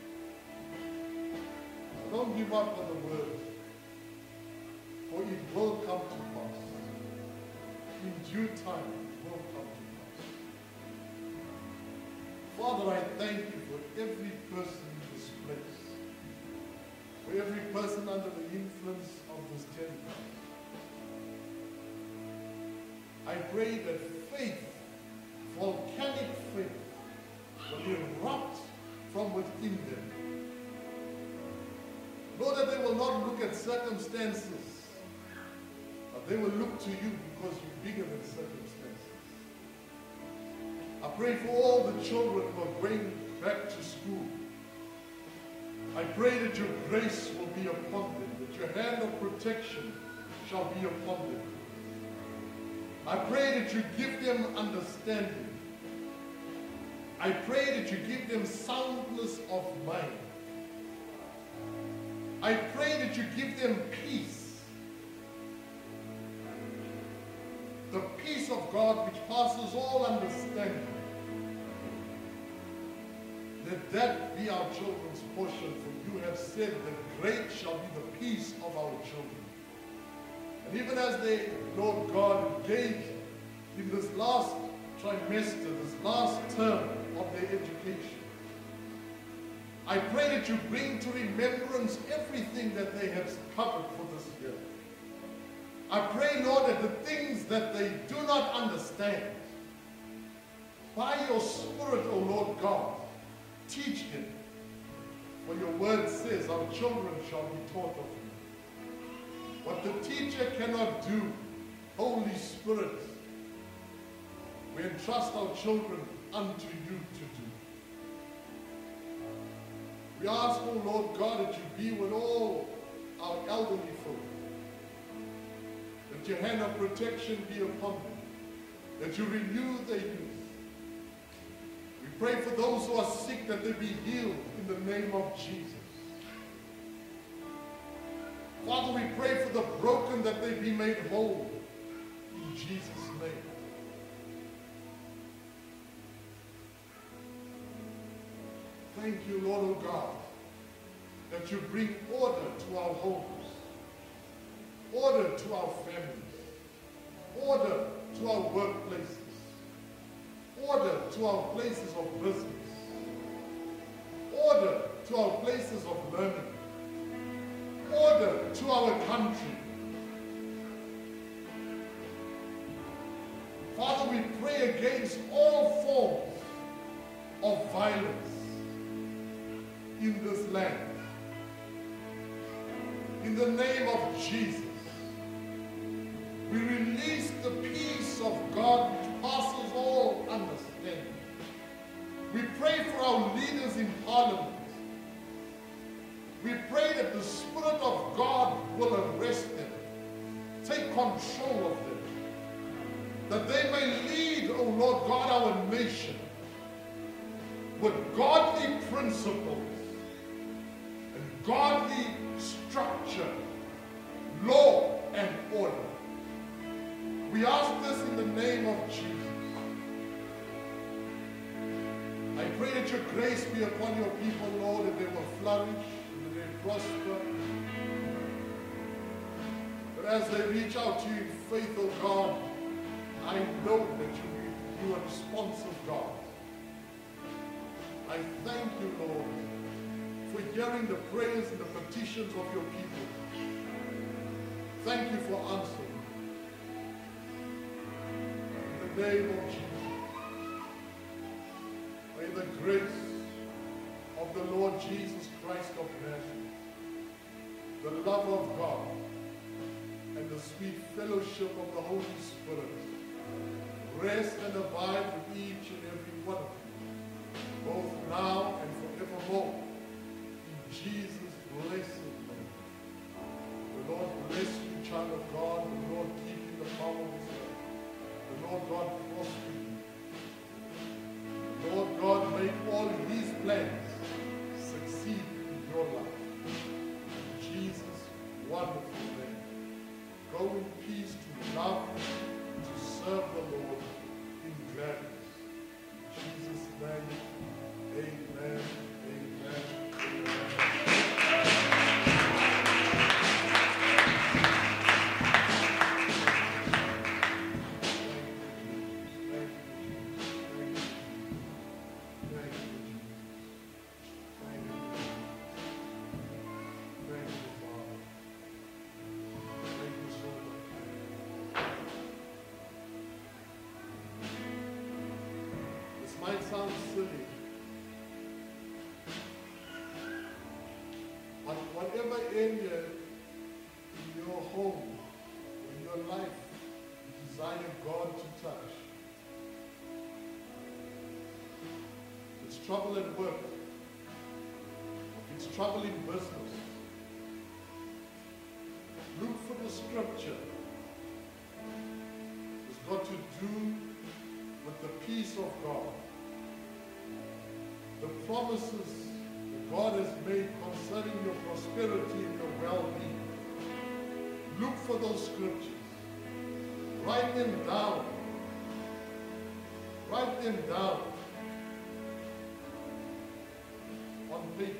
So don't give up on the word, for it will come to pass. In due time, it will come to pass. Father, I thank you for every person in this place, for every person under the influence of this temple. I pray that faith, volcanic faith, will erupt from within them. Lord, that they will not look at circumstances, but they will look to you because you're bigger than circumstances. I pray for all the children who are going back to school. I pray that your grace will be upon them, that your hand of protection shall be upon them. I pray that you give them understanding. I pray that you give them soundness of mind. I pray that you give them peace. The peace of God which passes all understanding. Let that be our children's portion, for you have said that great shall be the peace of our children. And even as they, Lord God, engage in this last trimester, this last term of their education, I pray that you bring to remembrance everything that they have covered for this year. I pray, Lord, that the things that they do not understand, by your Spirit, O Lord God, teach them. For your word says, our children shall be taught of you. What the teacher cannot do, Holy Spirit, we entrust our children unto you to do. We ask, O Lord God, that you be with all our elderly folk. That your hand of protection be upon them. That you renew their youth. We pray for those who are sick, that they be healed in the name of Jesus. Father, we pray for the broken, that they be made whole in Jesus' name. Thank you, Lord, O God, that you bring order to our homes, order to our families, order to our workplaces, order to our places of business, order to our places of learning, order to our country. Father, we pray against all forms of violence in this land. In the name of Jesus, we release the peace of God which passes all understanding. We pray for our leaders in Parliament. We pray that the Spirit of God will arrest them, take control of them, that they may lead, O Lord God, our nation with godly principles and godly structure, law and order. We ask this in the name of Jesus. I pray that your grace be upon your people, Lord, that they will flourish, that they prosper. But as they reach out to you in faith, O God, I know that you, you are a responsive God. I thank you, Lord, for hearing the prayers and the petitions of your people. Thank you for answering. In the name of Jesus, may the grace of the Lord Jesus Christ of Nazareth, the love of God, and the sweet fellowship of the Holy Spirit rest and abide with each and every one of you, both now and forevermore. In Jesus' blessed name. The Lord bless you, child of God. The Lord keep you in the power of his love. The Lord God prosper you. might sound silly, but whatever area in your home, in your life, you desire God to touch, if it's trouble at work, if it's trouble in business, look for the scripture. It's got to do with the peace of God. The promises that God has made concerning your prosperity and your well-being. Look for those scriptures. Write them down. Write them down on paper.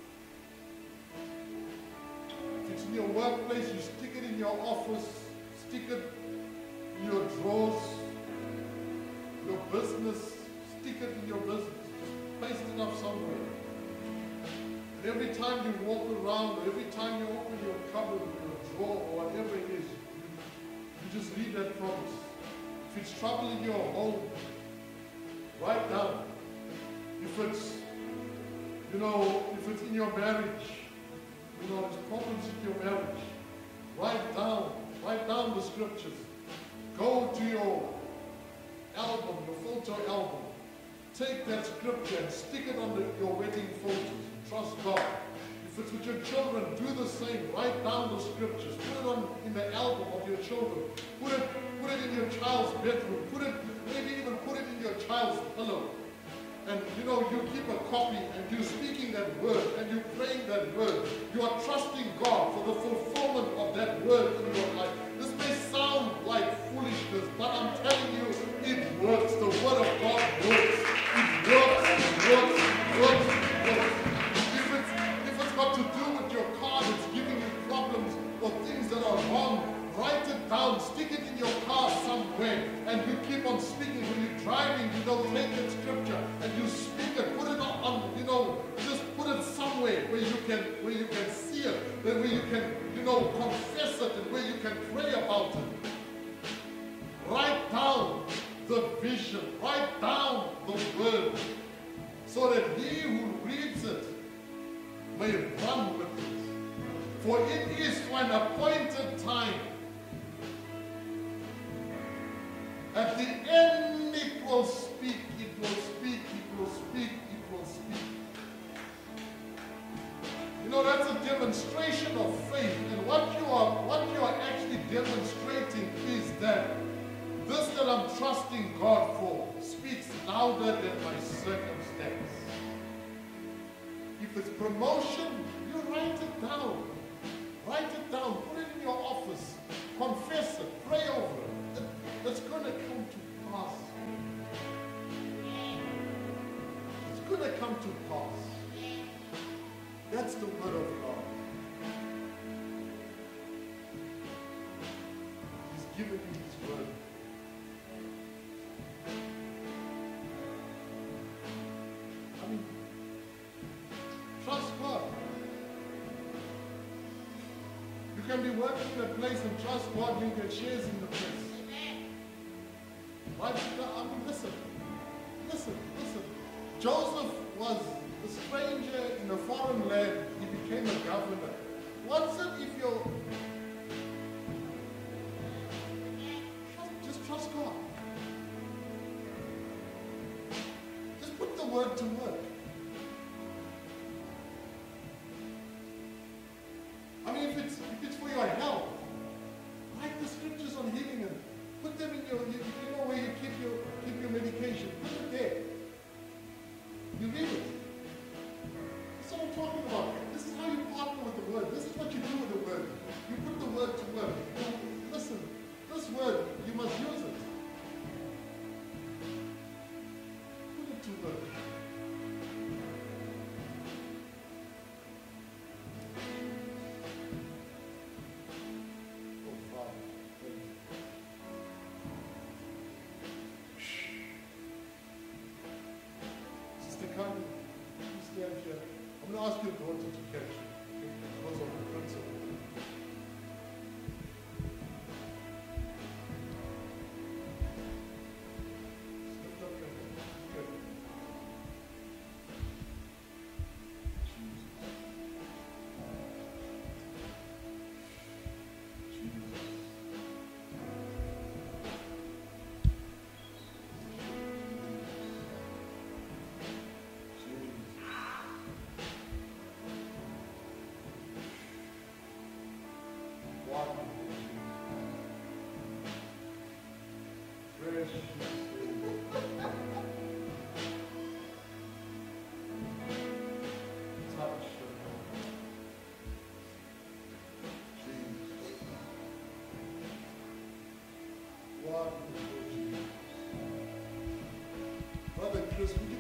If it's in your workplace, you stick it in your office, stick it in your drawers, your business, stick it in your business. Just paste it up somewhere. And every time you walk around, or every time you open your cupboard or your drawer or whatever it is, you, you just read that promise. If it's trouble in your home, write down. If it's, you know, if it's in your marriage, you know, there's problems in your marriage, write down, write down the scriptures. Go to your album, your photo album. Take that scripture and stick it on the, your wedding photos. Trust God. If it's with your children, do the same. Write down the scriptures. Put it on in the album of your children. Put it, put it in your child's bedroom. Put it, maybe even put it in your child's pillow. And you know, you keep a copy and you're speaking that word and you're praying that word. You are trusting God for the fulfillment of that word in your life. This may sound like foolishness, but I'm telling you, it works. The word of God works. It works, it works, it works, it works. If it's, if it's got to do with your car that's giving you problems or things that are wrong, write it down, stick it in your car somewhere, and you keep on speaking. When you're driving, you know, take that scripture and you speak it, put it on, on, you know, just put it somewhere where you can, where you can see it, where you can, you know, confess it, and where you can pray about it. Write down the vision, write down the word, so that he who reads it may run with it. For it is to an appointed time. At the end it will speak, it will speak, it will speak, it will speak. You know, that's a demonstration of faith. And what you are, what you are actually demonstrating is that this that I'm trusting God for speaks louder than my circumstance. If it's promotion, you write it down. Write it down, put it in your office, confess it, pray over it. it it's going to come to pass. It's going to come to pass. That's the word of God. He's given you his word. I mean, trust God. You can be working in a place and trust God, you get shares in the place. Right? I mean, listen. Listen, listen. Joseph was a stranger in a foreign land. He became a governor. What's it if you're... Just trust God. Just put the word to work. I mean, if it's, if it's for your health, write the scriptures on healing and put them in your, you, you know where you keep your, keep your medication. Put it there. You read it. That's what I'm talking about. This is how you partner with the word. This is what you do with the word. You put the word to work. Now, listen, this word, you must use it. Put it to work. I'm going to ask your daughter to catch you because of the principle. Lift up your hand. Good.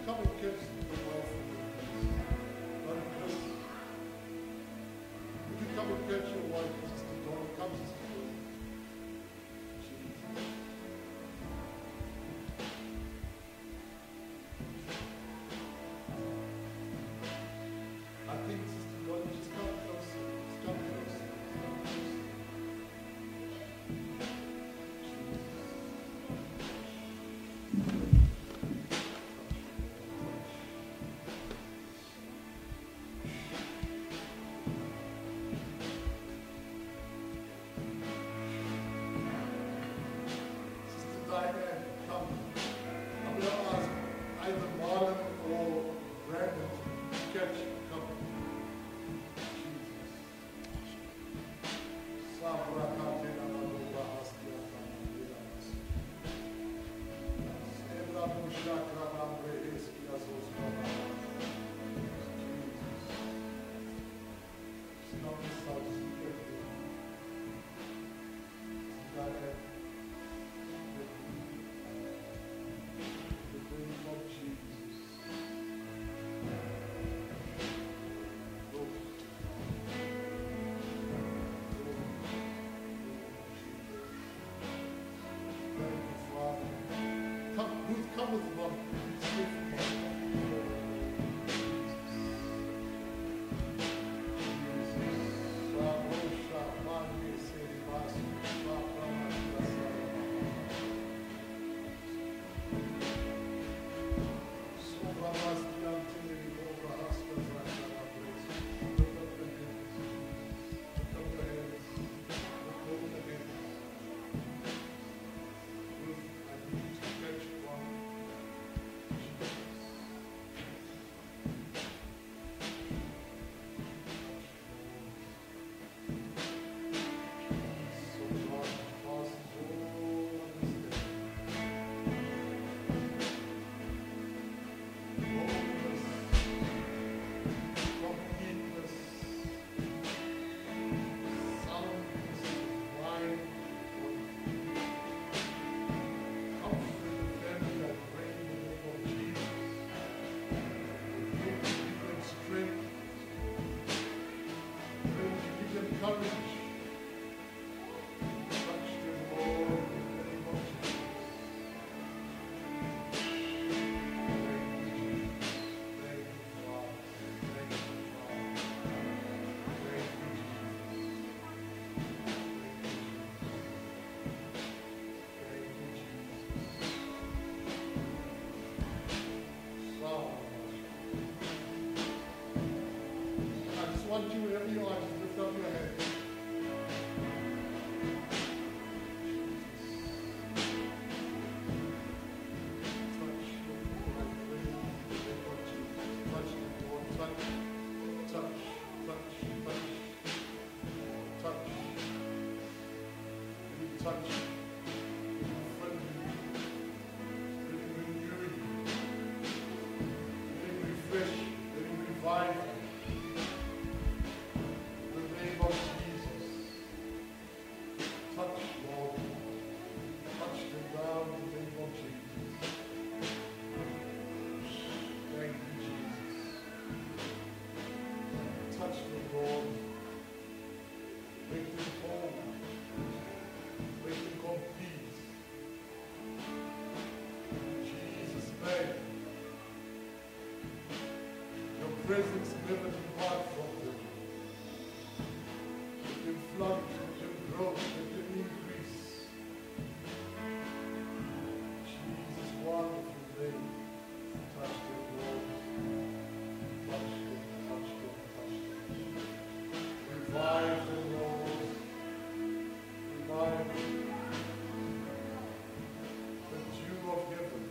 come and catch the wife? Brother Chris. Would you come and catch your wife, Sister Dawn? Come, Sister Dawn. Jesus. I think, Sister Dawn, just come closer. Just come closer. Come closer. Sister Diane, come. I'm going to ask either Marlon or Brandon to catch you. Come. Jesus. Sabra Katina Madoba Astia Kanamas. Sebra Mushakra Namre Eskia Zoskana. Jesus. Stop the south. Diane. The name of Jesus. Lord. Thank you, Father. Come, Ruth, come with mom. Stay with mom. Rabosha, Mande, Seribasu, Rabama, Rasara. Courage. Touch them all in the name of Jesus. Thank you, Father. Thank you, Father. Thank you, Jesus. Thank you, Jesus. So, I just want you, wherever you are, just lift up your head. Touch, let him friendly, let him renew you, let him refresh, let him revive you. In the name of Jesus, touch, Lord, touch them now in the name of Jesus. Thank you, Jesus. Touch them, Lord, make them whole. Make them complete. In Jesus' name. Your presence never depart from them. Let them flourish, let them grow, let them increase. Jesus' wonderful name. Touch them, Lord. Touch them, touch them, touch them. Revive them, Lord. Revive them. The dew of heaven,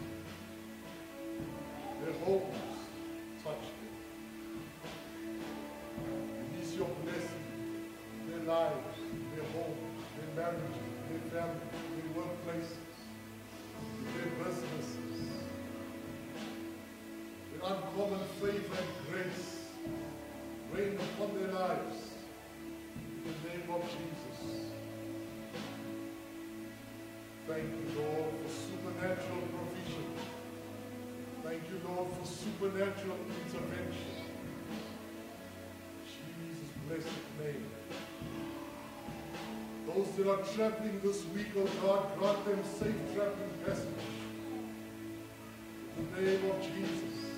their homes, touch them. Release your blessing, their lives, their homes, their marriages, their families, their workplaces, their businesses. Their uncommon favor and grace reign upon their lives. In the name of Jesus. Thank you, Lord, for supernatural provision. Thank you, Lord, for supernatural intervention. Jesus' blessed name. Those that are traveling this week, oh God, grant them safe traveling passage. In the name of Jesus.